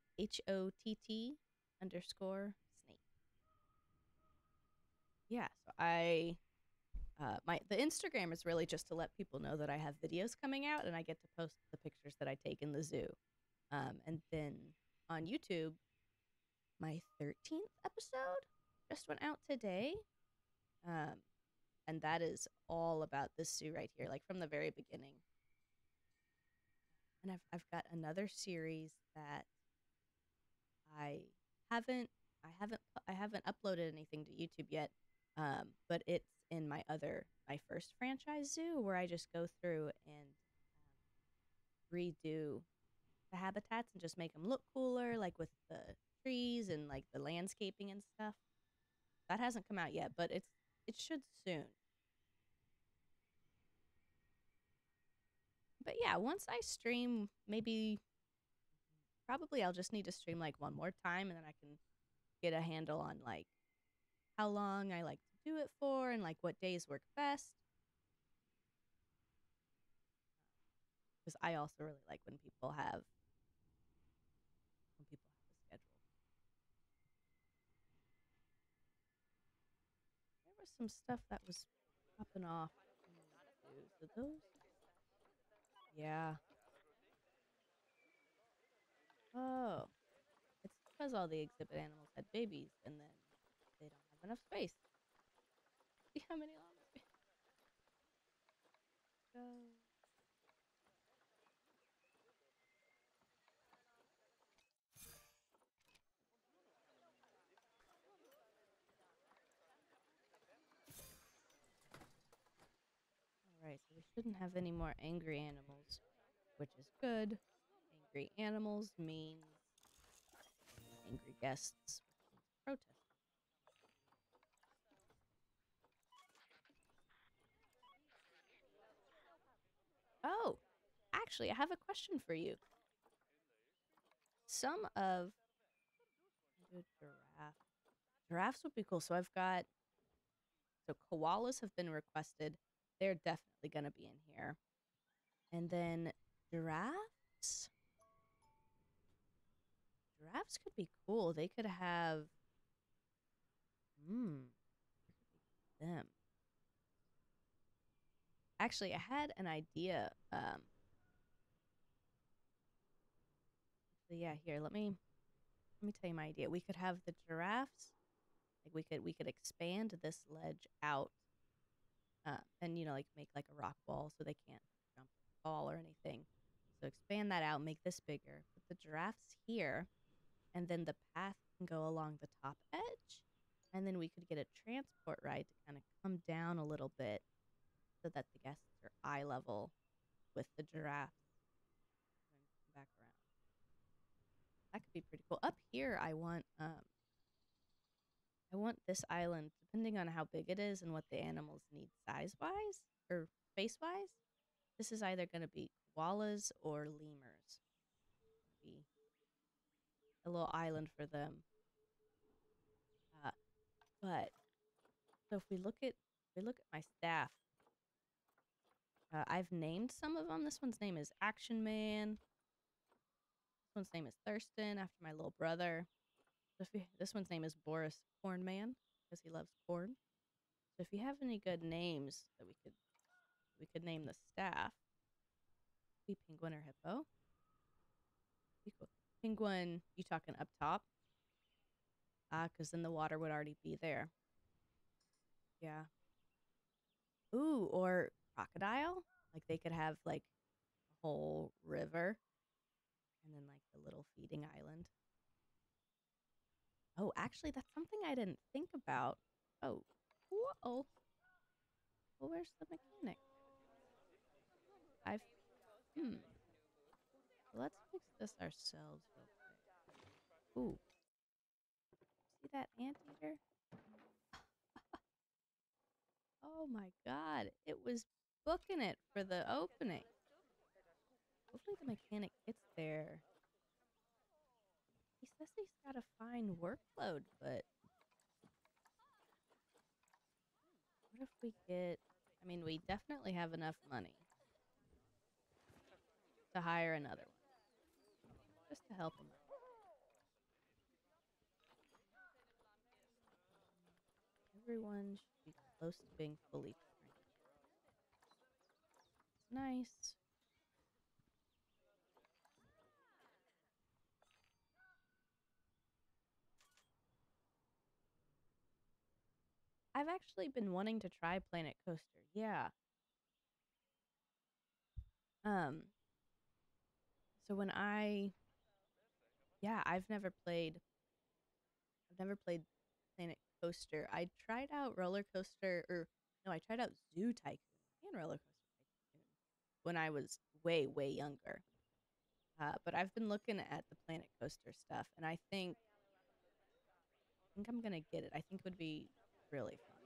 HOTT_Snake. Yeah, so my the Instagram is really just to let people know that I have videos coming out and I get to post the pictures that I take in the zoo. And then on YouTube, my 13th episode just went out today. Um, and that is all about this zoo right here, like from the very beginning. and I've got another series that I haven't I haven't uploaded anything to YouTube yet. But it's in my first franchise zoo where I just go through and redo the habitats and just make them look cooler, like with the trees and like the landscaping and stuff. That hasn't come out yet, but it should soon. But yeah, once I stream, maybe probably I'll just need to stream like one more time and then I can get a handle on like how long I like to do it for and like what days work best. Because I also really like when people have a schedule. There was some stuff that was popping off in these too. So those, yeah. Oh, it's because all the exhibit animals had babies and then they don't have enough space. See how many llamas go. Alright, so we shouldn't have any more angry animals, which is good. Angry animals means angry guests, which means protest. Oh, actually, I have a question for you. Some of giraffe. Giraffes would be cool. So koalas have been requested. They're definitely going to be in here. And then giraffes. Giraffes could be cool. They could have them. Actually, I had an idea. So yeah, here, let me tell you my idea. We could have the giraffes, like we could expand this ledge out, and like make like a rock wall so they can't jump or fall or anything. So expand that out, make this bigger. Put the giraffes here, and then the path can go along the top edge, and then we could get a transport ride to kind of come down a little bit so that the guests are eye level with the giraffes. And then come back around. That could be pretty cool. Up here, I want this island, depending on how big it is and what the animals need size wise or face wise. This is either going to be koalas or lemurs. Be a little island for them. Uh, but so if we look at my staff, I've named some of them. This one's name is Action Man. This one's name is Thurston after my little brother. This one's name is Boris Corn Man because he loves corn. So if you have any good names that we could name the staff, be penguin or hippo. Be cool. Penguin, you talking up top? Because then the water would already be there. Yeah. Ooh, or crocodile. Like they could have like a whole river and then like the little feeding island. Oh, actually, that's something I didn't think about. Oh, whoa. Well, where's the mechanic? I've, hmm. Let's fix this ourselves real quick. Ooh, see that anteater? Oh my God, it was booking it for the opening. Hopefully the mechanic gets there. He says he's got a fine workload, but what if we get, I mean, we definitely have enough money to hire another one just to help him out. Everyone should be close to being fully trained. It's nice. I've actually been wanting to try Planet Coaster. Yeah. Um, So when I yeah, I've never played Planet Coaster. I tried out Roller Coaster or no, I tried out Zoo Tycoon and Roller Coaster Tycoon when I was way, way younger. But I've been looking at the Planet Coaster stuff, and I think I'm gonna get it. I think it would be really fun.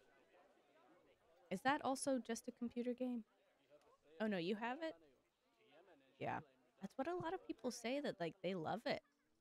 Is that also just a computer game? Oh no, you have it? Yeah. That's what a lot of people say that like they love it.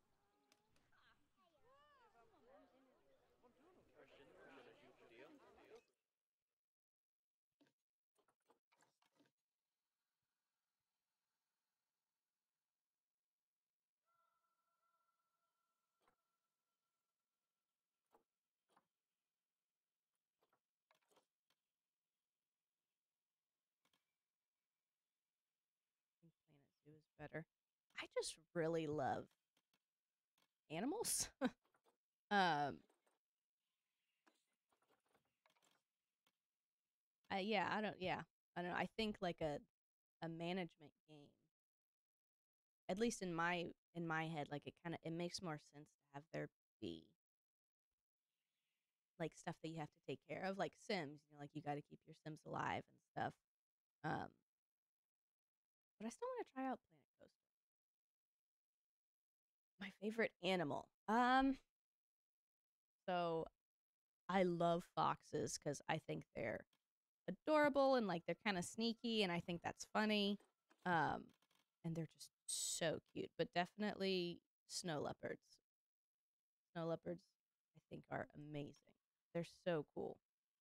I think Planet Zoo is better. I just really love animals. um yeah, I don't know. I think like a management game, at least in my head, like it makes more sense to have there be like stuff that you have to take care of, like Sims. You know, like you got to keep your Sims alive and stuff. Um, but I still want to try out Planet Coaster. My favorite animal. So I love foxes because I think they're adorable and like they're kind of sneaky, and I think that's funny. Um, and they're just so cute. But definitely snow leopards. Snow leopards, I think, are amazing. They're so cool.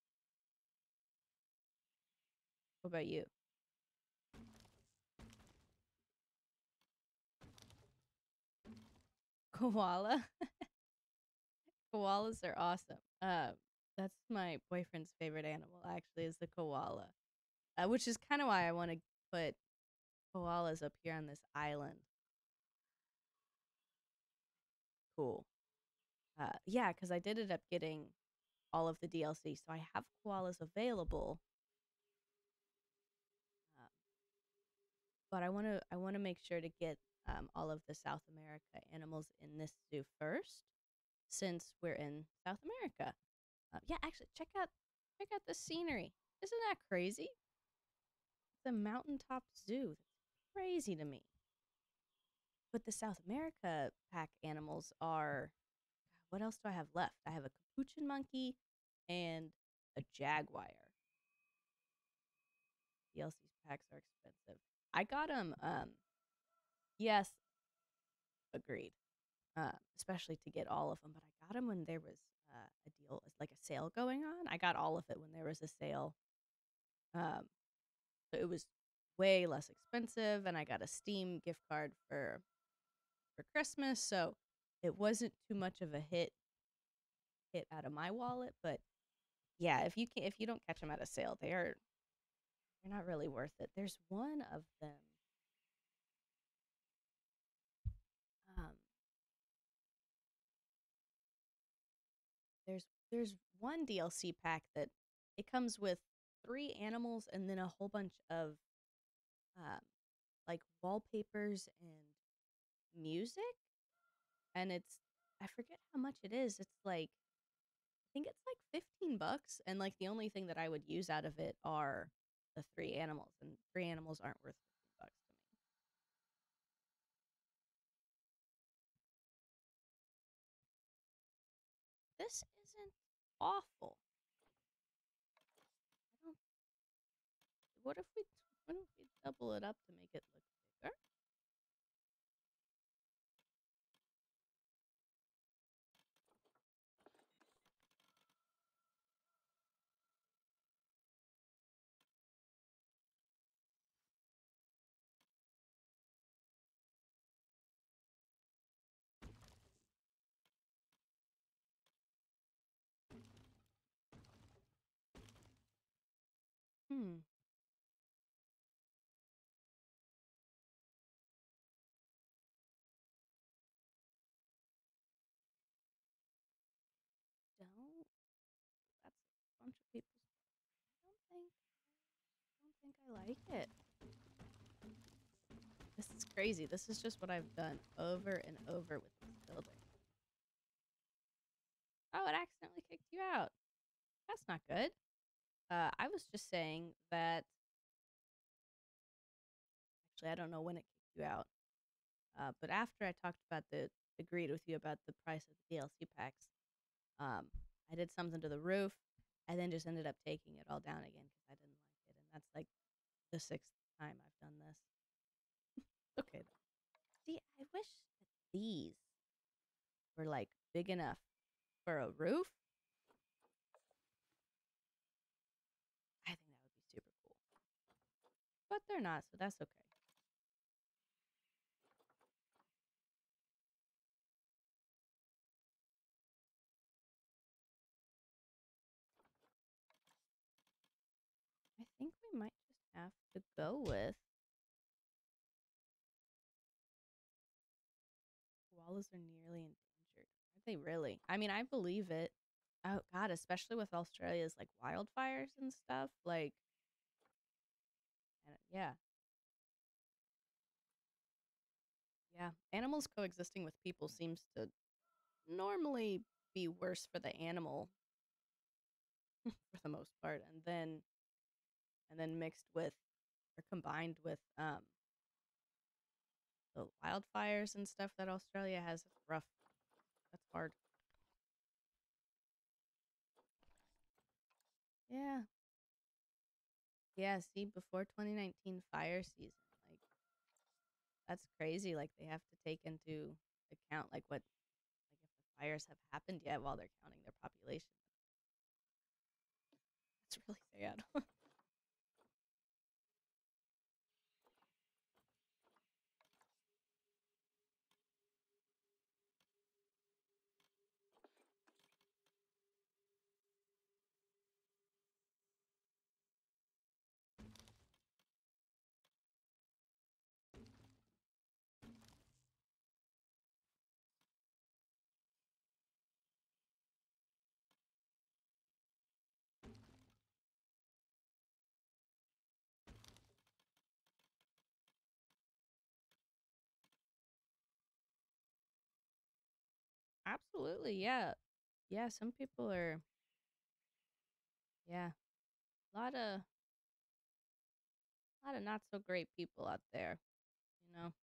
What about you? Koala. Koalas are awesome. That's my boyfriend's favorite animal. Actually, is the koala, which is kind of why I want to put koalas up here on this island. Cool. Yeah, because I did end up getting all of the DLC, so I have koalas available. Um, but I want to make sure to get all of the South America animals in this zoo first, since we're in South America. Yeah, actually, check out the scenery. Isn't that crazy? It's a mountaintop zoo. That's crazy to me. But the South America pack animals are, what else do I have left? I have a capuchin monkey and a jaguar. DLC's packs are expensive. I got them. Yes, agreed. Especially to get all of them, but I got them when there was a deal, like a sale going on. I got all of it when there was a sale. Um, so it was way less expensive, and I got a Steam gift card for Christmas, so it wasn't too much of a hit out of my wallet. But yeah, if you don't catch them at a sale, they're not really worth it. There's one of them. Um, there's one DLC pack that it comes with three animals and then a whole bunch of um, like wallpapers and music, and I forget how much it is. It's like I think it's like $15, and like the only thing that I would use out of it are the three animals, and three animals aren't worth $15 to me. This isn't awful. I don't. What if we what if we double it up to make it look bigger? Hmm. Don't. That's a bunch of people's. I don't think. I don't think I like it. This It's crazy. This is just what I've done over and over with this building. Oh, it accidentally kicked you out. That's not good. I was just saying that. Actually, I don't know when it kicked you out. But after I talked about agreed with you about the price of the DLC packs, um, I did something to the roof. I then just ended up taking it all down again because I didn't like it, and that's like the 6th time I've done this. Okay, though. See, I wish that these were like big enough for a roof. I think that would be super cool, but they're not, so that's okay. I think we might just have to go with koalas are nearly endangered. Are they really? I mean, I believe it. Oh God, especially with Australia's like wildfires and stuff. Like, yeah, yeah. Animals coexisting with people seems to normally be worse for the animal for the most part, and then mixed with or combined with the wildfires and stuff that Australia has. It's rough. That's hard. Yeah. Yeah, see, before 2019 fire season, like that's crazy. Like they have to take into account like what like if the fires have happened yet while they're counting their population. That's really sad. Absolutely, yeah. Yeah, some people are yeah, a lot of not so great people out there, you know.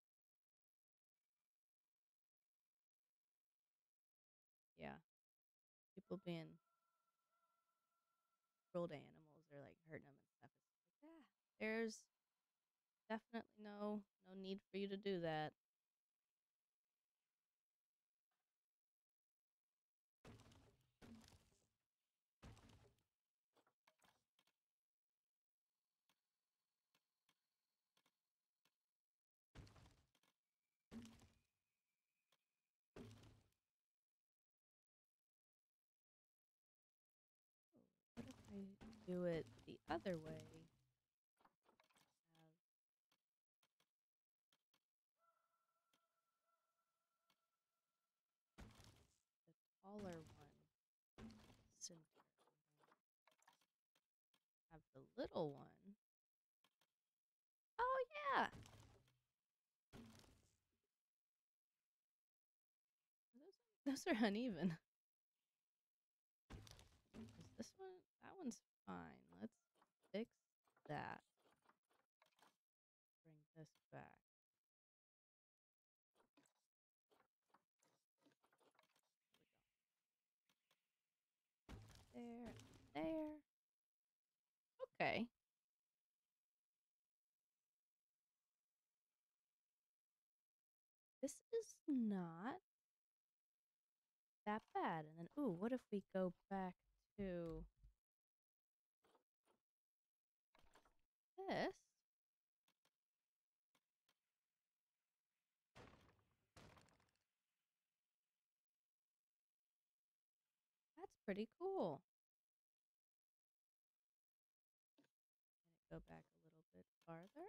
Yeah. People being cruel to animals or like hurting them and stuff. It's like, there's definitely no need for you to do that. What if I do it the other way? Have the taller one center, have the little one. Oh yeah, those are uneven. Is this one? That one's fine. Let's fix that. Bring this back. There, there. Okay. This is not that bad. And then, ooh, what if we go back to this? That's pretty cool. Can it go back a little bit farther?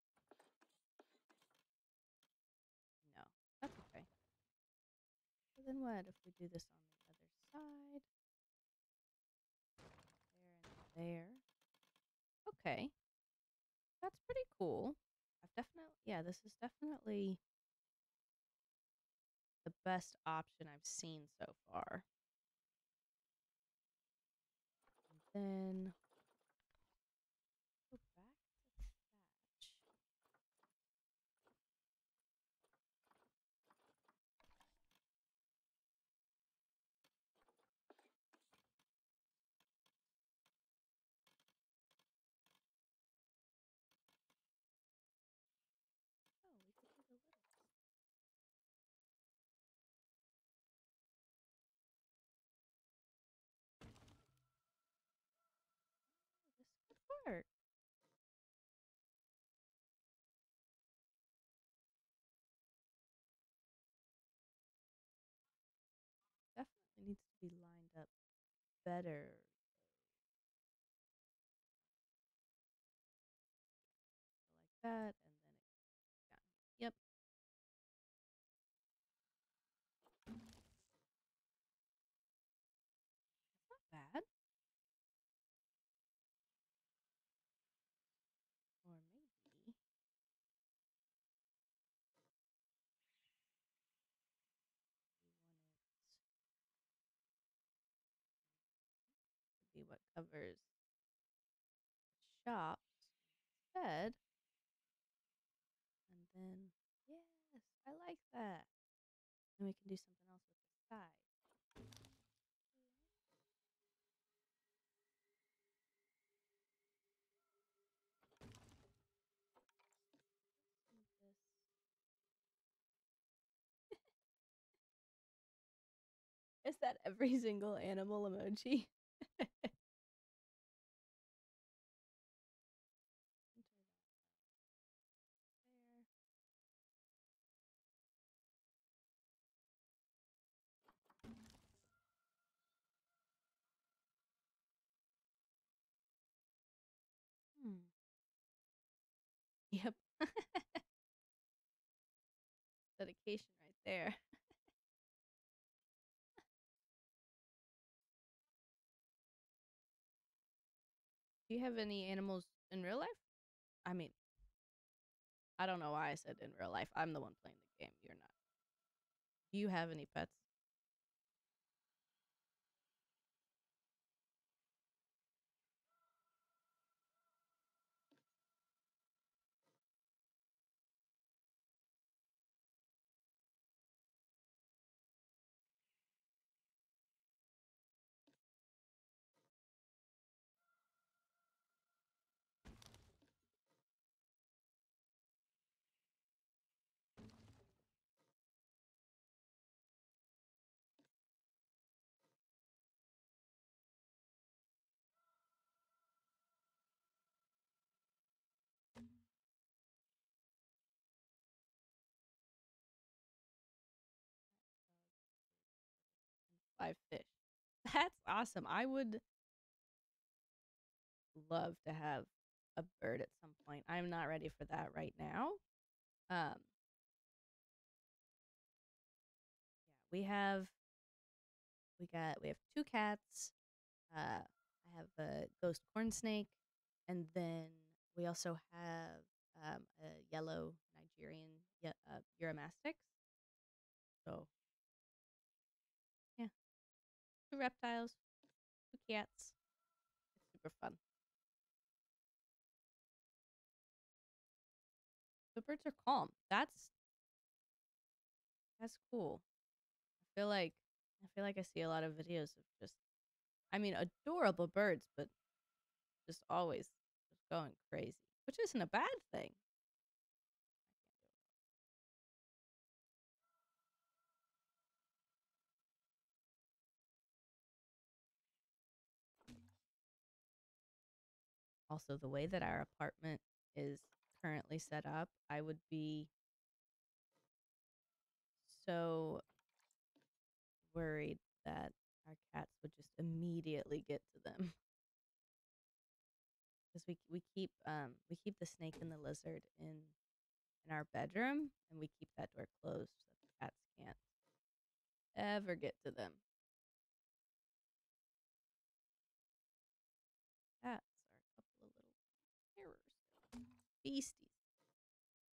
No, that's okay. So then what if we do this on the other side? There and there. Okay, that's pretty cool. I definitely, yeah, this is definitely the best option I've seen so far. And then go back to thatch. Oh, we could do the littles. Oh, this could work. Definitely needs to be lined up better. So like that, and then it down here. Yep. Not bad. Or maybe we want it to be what covers the shops instead. And then, yes, I like that. And we can do something else with the side. This. Is that every single animal emoji? Enter that there. Hmm. Yep. Dedication right there. Do you have any animals in real life? I mean, I don't know why I said in real life. I'm the one playing the game. You're not. Do you have any pets? And 5 fish. That's awesome. I would love to have a bird at some point. I'm not ready for that right now. Um, yeah, we have 2 cats. I have a ghost corn snake, and then we also have a yellow Nigerian Uromastyx. So yeah, 2 reptiles, 2 cats. It's super fun. The birds are calm. That's cool. I feel like I feel like I see a lot of videos of just, I mean, adorable birds, but just always just going crazy, which isn't a bad thing. Also, the way that our apartment is currently set up, I would be so worried that our cats would just immediately get to them because we keep the snake and the lizard in our bedroom, and we keep that door closed so that the cats can't ever get to them. Cats are a couple of little terrors, beasties.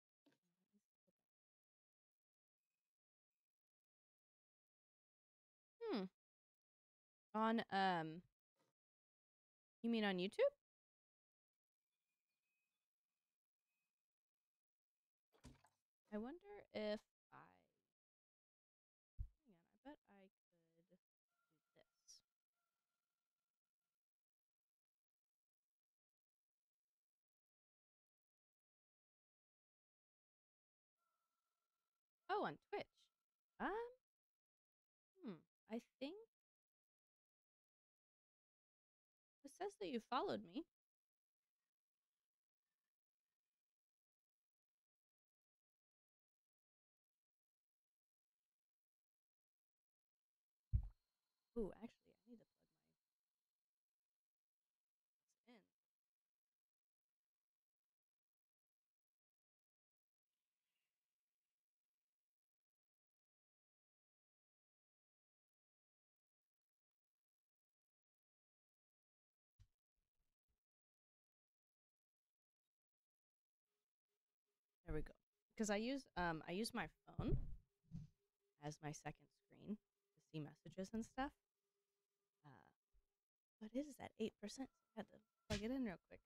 On you mean on YouTube? I wonder if I hang on, I bet I could do this. Oh, on Twitch. Um, I think it says that you followed me. Ooh, actually, I need to plug this in. There we go. Because I use my phone as my second screen to see messages and stuff. Uh, but it is at 8%. So I had to plug it in real quick.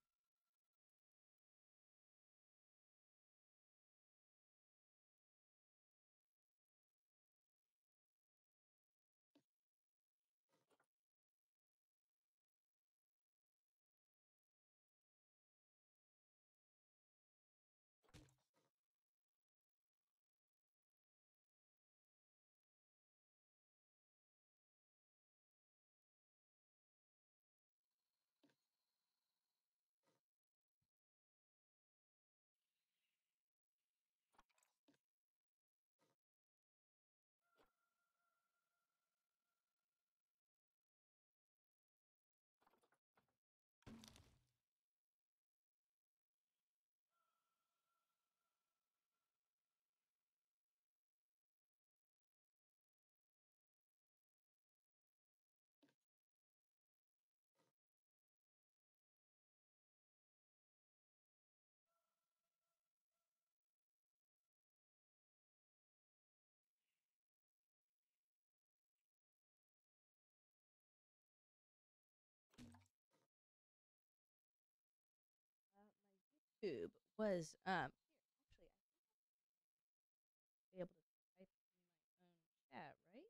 My YouTube was here. Actually, I think I'll be able to type in my own chat, right?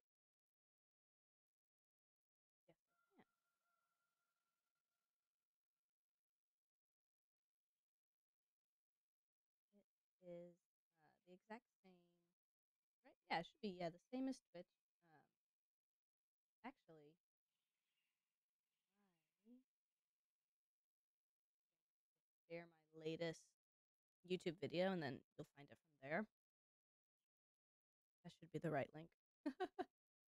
Yes, I can. It is the exact same, right? Yeah, it should be. Yeah, the same as Twitch. Actually, I share my latest YouTube video, and then you'll find it from there. That should be the right link. That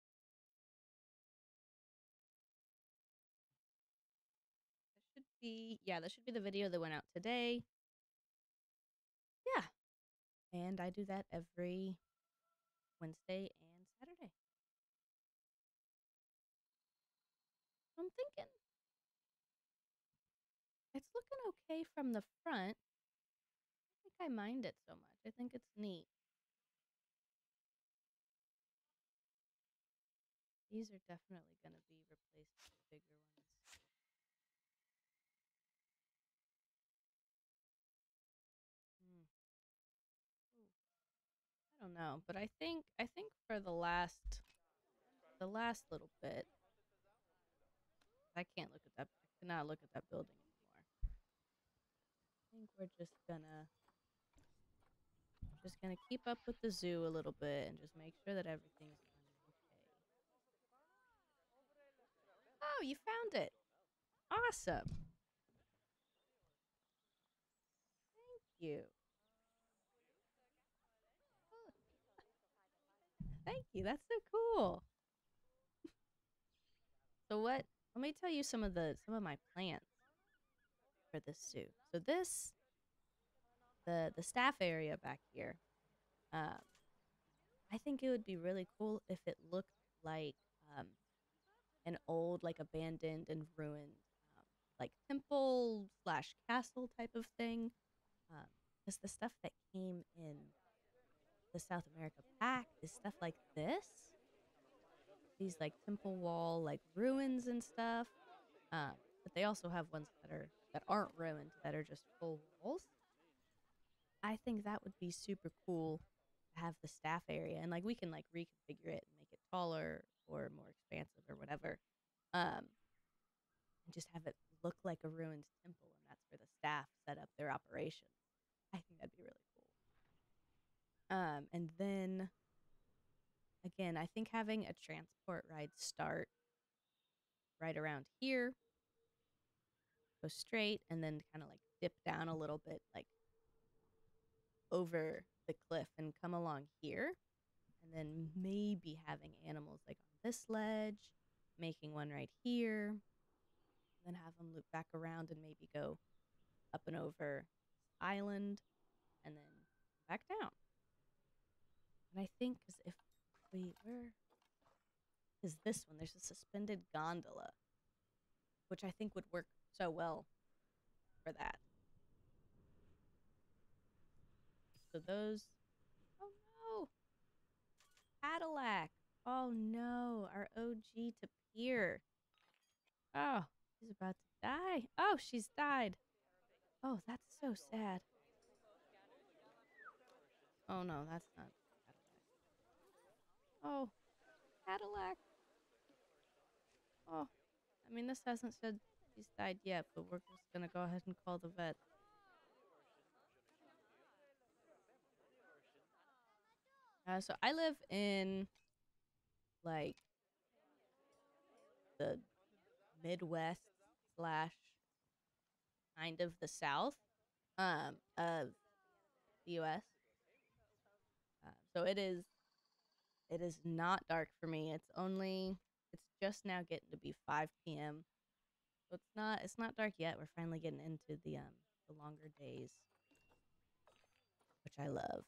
should be, yeah, that should be the video that went out today. Yeah. And I do that every Wednesday and Saturday. I'm thinking it's looking okay from the front. I think I mind it so much. I think it's neat. These are definitely going to be replaced with bigger ones. Hmm. Ooh, I don't know, but I think for the last little bit, I can't look at that. I cannot look at that building anymore. I think we're just gonna keep up with the zoo a little bit and just make sure that everything's running okay. Oh, you found it. Awesome. Thank you. Oh, thank you. That's so cool. So what? Let me tell you some of my plans for this zoo. So the staff area back here. Um, I think it would be really cool if it looked like um, an old, like abandoned and ruined, like temple slash castle type of thing. Because the stuff that came in the South America pack is stuff like this. these like temple wall like ruins and stuff. But they also have ones that aren't ruined, that are just full walls. I think that would be super cool to have the staff area, and like we can like reconfigure it and make it taller or more expansive or whatever. And just have it look like a ruined temple, and that's where the staff set up their operation. I think that'd be really cool. And then again, I think having a transport ride start right around here, go straight, and then kind of like dip down a little bit, like over the cliff and come along here, and then maybe having animals like on this ledge, making one right here, and then have them loop back around and maybe go up and over this island and then back down. And I think because if we, where is this one? There's a suspended gondola, which I think would work so well for that. So those, oh no, Cadillac. Oh no, our OG to Pier. Oh, she's about to die. Oh, she's died. Oh, that's so sad. Oh no, that's not Cadillac. Oh, Cadillac. Oh, I mean, this hasn't said she's died yet, but we're just gonna go ahead and call the vet. So I live in like the Midwest slash kind of the South of the U.S. So it is not dark for me. It's just now getting to be 5 p.m. So it's not dark yet. We're finally getting into the longer days, which I love.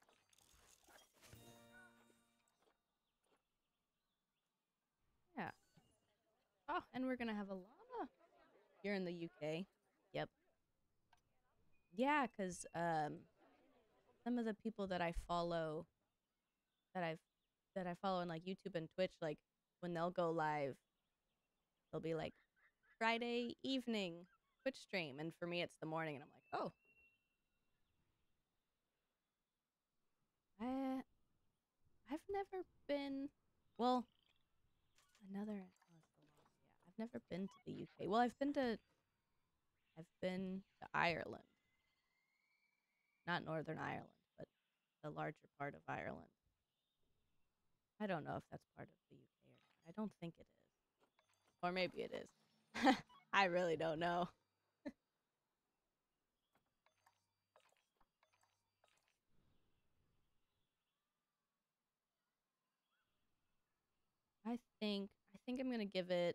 Yeah. Oh, and we're gonna have a llama here in the UK. Yep. Yeah, because some of the people that I've that I follow on like YouTube and Twitch, like when they'll go live, they'll be like Friday evening Twitch stream, and for me it's the morning, and I'm like, oh, I I've never been. Well, another. Oh, it's the llama. Yeah, I've never been to the UK. Well, I've been to Ireland, not Northern Ireland, but the larger part of Ireland. I don't know if that's part of the UK or not. I don't think it is, or maybe it is. I really don't know. I think I'm gonna give it.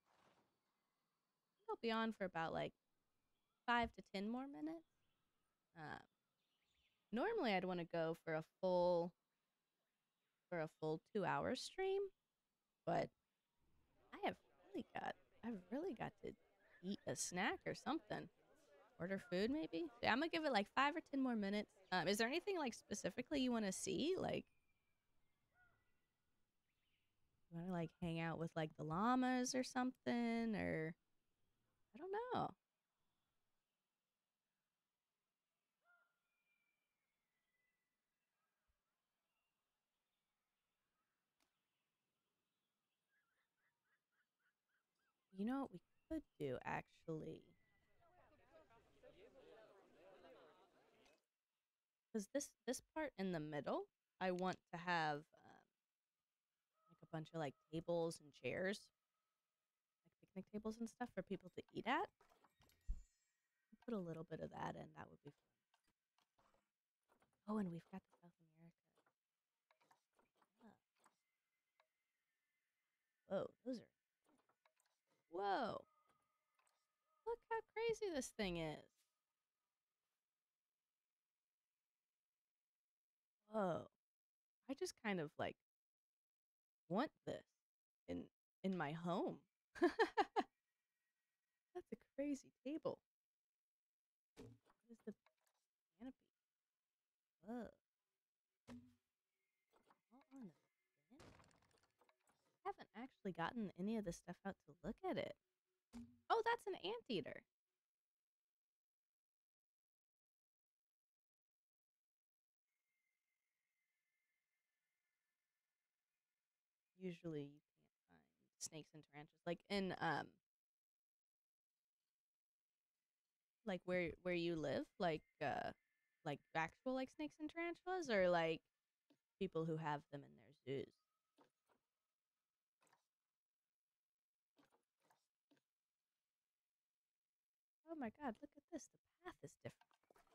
I'll be on for about like 5 to 10 more minutes. Um, Normally I'd want to go for a full 2 hour stream, but I have I've really got to eat a snack or something. Order food maybe. So I'm gonna give it like 5 or 10 more minutes. Is there anything like specifically you want to see? Like, you want to like hang out with like the llamas or something, or I don't know. You know what we could do actually, because this part in the middle, I want to have like a bunch of like tables and chairs, like picnic tables and stuff for people to eat at. Put a little bit of that in. That would be fun. Oh, and we've got the South America. Ah, whoa, those are. Whoa, look how crazy this thing is. Whoa, I just kind of like want this in in my home. That's a crazy table. What is the canopy? Whoa. All on the bench? haven't actually gotten any of this stuff out to look at it. Oh, that's an anteater. Usually you can't find snakes and tarantulas. Like where you live, like actual like snakes and tarantulas, or like people who have them in their zoos. Oh my god, look at this. The path is different.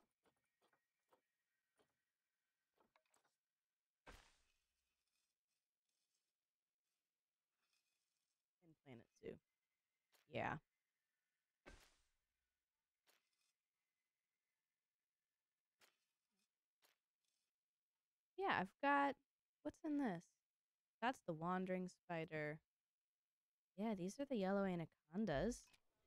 In Planet Zoo. Yeah. Yeah, I've got what's in this? That's the wandering spider. Yeah, these are the yellow anacondas.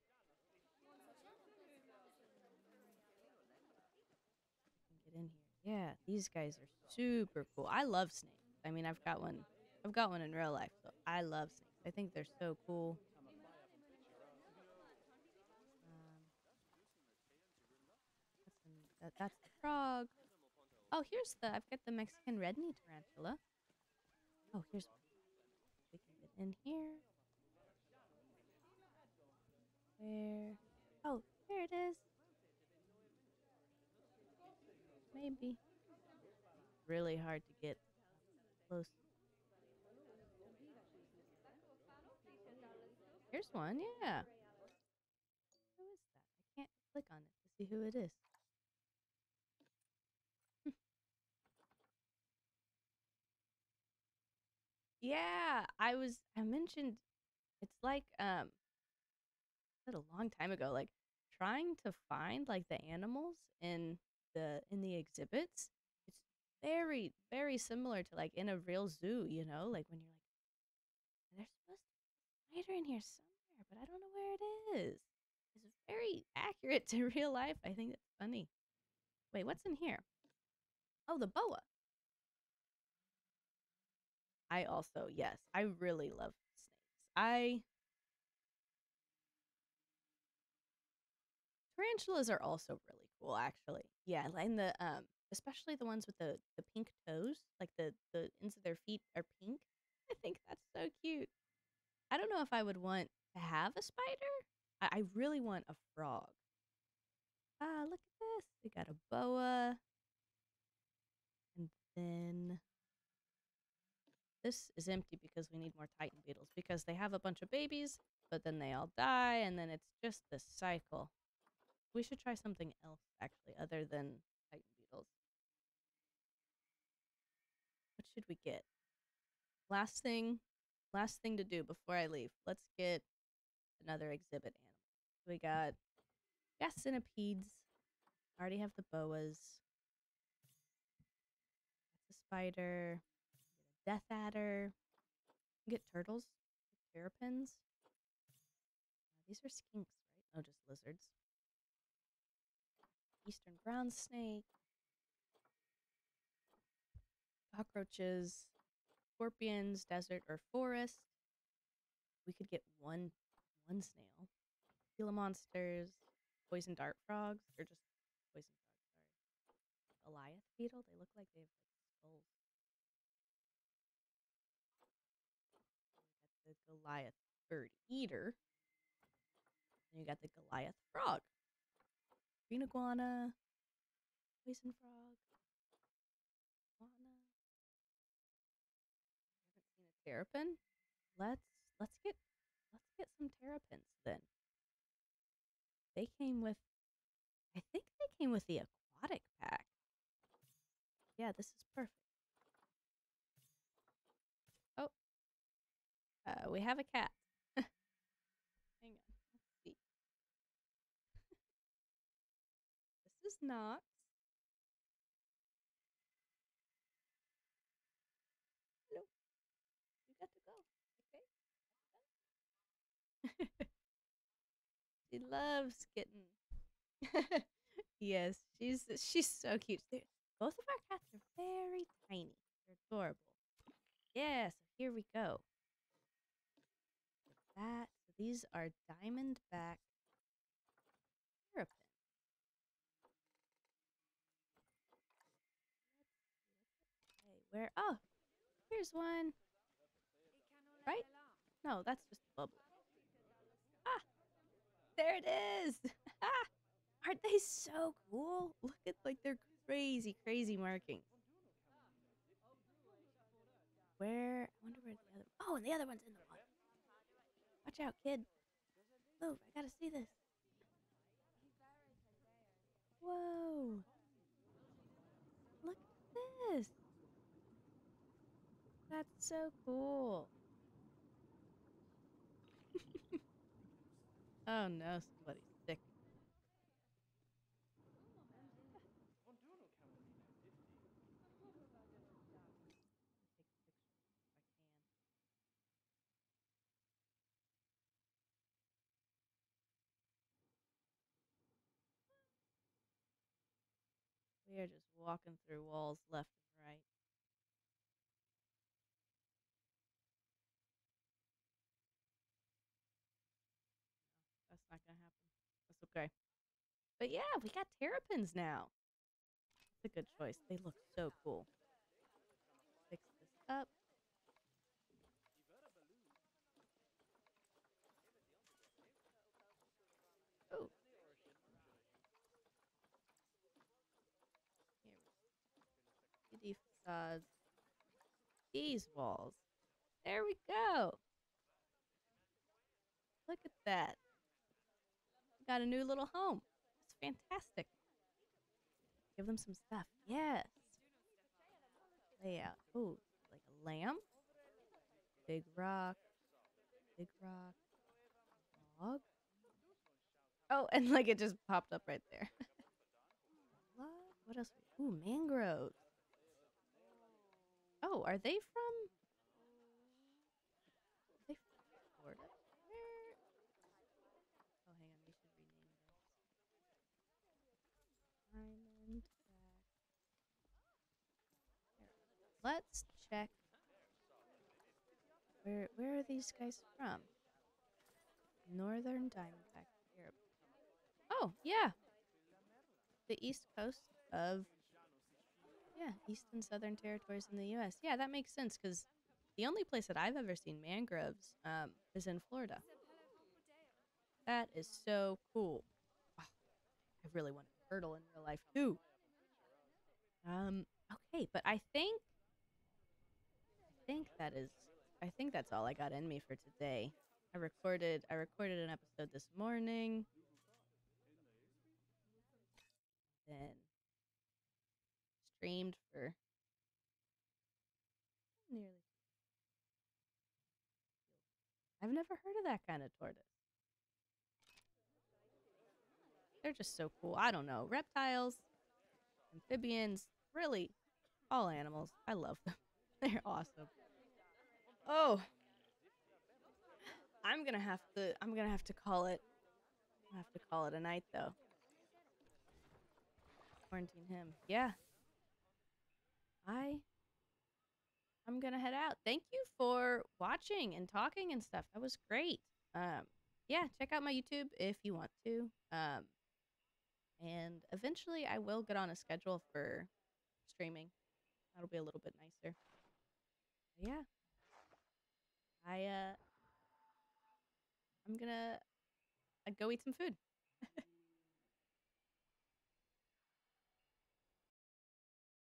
I can get in here. Yeah, these guys are super cool. I love snakes. I mean, I've got one. I've got one in real life, so I love snakes. I think they're so cool. That's the frog. Oh, here's the. I've got the Mexican red knee tarantula. Oh, here's one. We can get in here. Where? Oh, there it is. Maybe. Really hard to get close. Here's one. Yeah. Who is that? I can't click on it to see who it is. Yeah, I mentioned it's like said a long time ago, like trying to find like the animals in the exhibits. It's very, very similar to like in a real zoo, you know, like when you're like, there's supposed to be a spider in here somewhere, but I don't know where it is. It's very accurate to real life. I think it's funny. Wait, what's in here? Oh, the boa. I also, yes, I really love snakes. I Tarantulas are also really cool, actually. Yeah, and the especially the ones with the pink toes, like the ends of their feet are pink. I think that's so cute. I don't know if I would want to have a spider. I really want a frog. Ah, look at this. We got a boa, and then this is empty because we need more titan beetles because they have a bunch of babies, but then they all die, and then it's just this cycle. We should try something else actually, other than titan beetles. What should we get? Last thing, last thing to do before I leave. Let's get another exhibit animal. We got centipedes. I already have the boas. That's a spider. Get a death adder. Get turtles. Get terrapins. These are skinks, right? Oh, just lizards. Eastern ground snake. Cockroaches. Scorpions, desert or forest. We could get one snail. Gila monsters. Poison dart frogs. Or just poison frogs, sorry. Goliath beetle. They look like they have like skulls. The Goliath bird eater. And you got the Goliath frog. Green iguana. Poison frog. Iguana. Haven't seen a terrapin. Let's let's get let's get some terrapins then. They came with I think they came with the aquatic pack. Yeah, this is perfect. Oh, we have a cat. Hang on. Let's see. This is Knox. Hello. You got to go. Okay. She loves getting. Yes, she's so cute. Both of our cats are very tiny. They're adorable. Yeah, so here we go. that. So these are diamondback terrapins. Okay, where? Oh, here's one. Right? No, that's just bubbly. Ah, there it is. Ah, aren't they so cool? Look at like their crazy, crazy markings. Where? I wonder where the other. Oh, and the other one's in the water. Watch out, kid. Move! I gotta see this. Whoa! Look at this. That's so cool. Oh no, somebody's sick. Take a picture if I can. We are just walking through walls left and right. That's not gonna happen. That's okay. But yeah, we got terrapins now. That's a good choice. They look so cool. Fix this up. Oh, here we go. CD facades. These walls. There we go. Look at that. We got a new little home. It's fantastic. Give them some stuff. Yes. Layout. Oh, like a lamb. Big rock. Big rock. Log. Oh, and like it just popped up right there. Log. What else? Ooh, mangroves. Oh, are they from? Are they from Florida? Where? Oh, hang on. We should rename this. Diamondback. Let's check. Where are these guys from? Northern Diamondback Terrapin. Oh, yeah. The east coast of, yeah, east and southern territories in the U.S. Yeah, that makes sense because the only place that I've ever seen mangroves is in Florida. That is so cool. Oh, I really want a turtle in real life too. Okay, but I think that's all I got in me for today. I recorded an episode this morning, then streamed for nearly. I've never heard of that kind of tortoise. They're just so cool. I don't know. Reptiles, amphibians, really all animals. I love them. They're awesome. Oh, I'm gonna have to call it. I have to call it a night though. Quarantine him. Yeah. I I'm gonna head out. Thank you for watching and talking and stuff. That was great. Yeah, check out my YouTube if you want to. And eventually I will get on a schedule for streaming. That'll be a little bit nicer. But yeah. I I'm gonna go eat some food.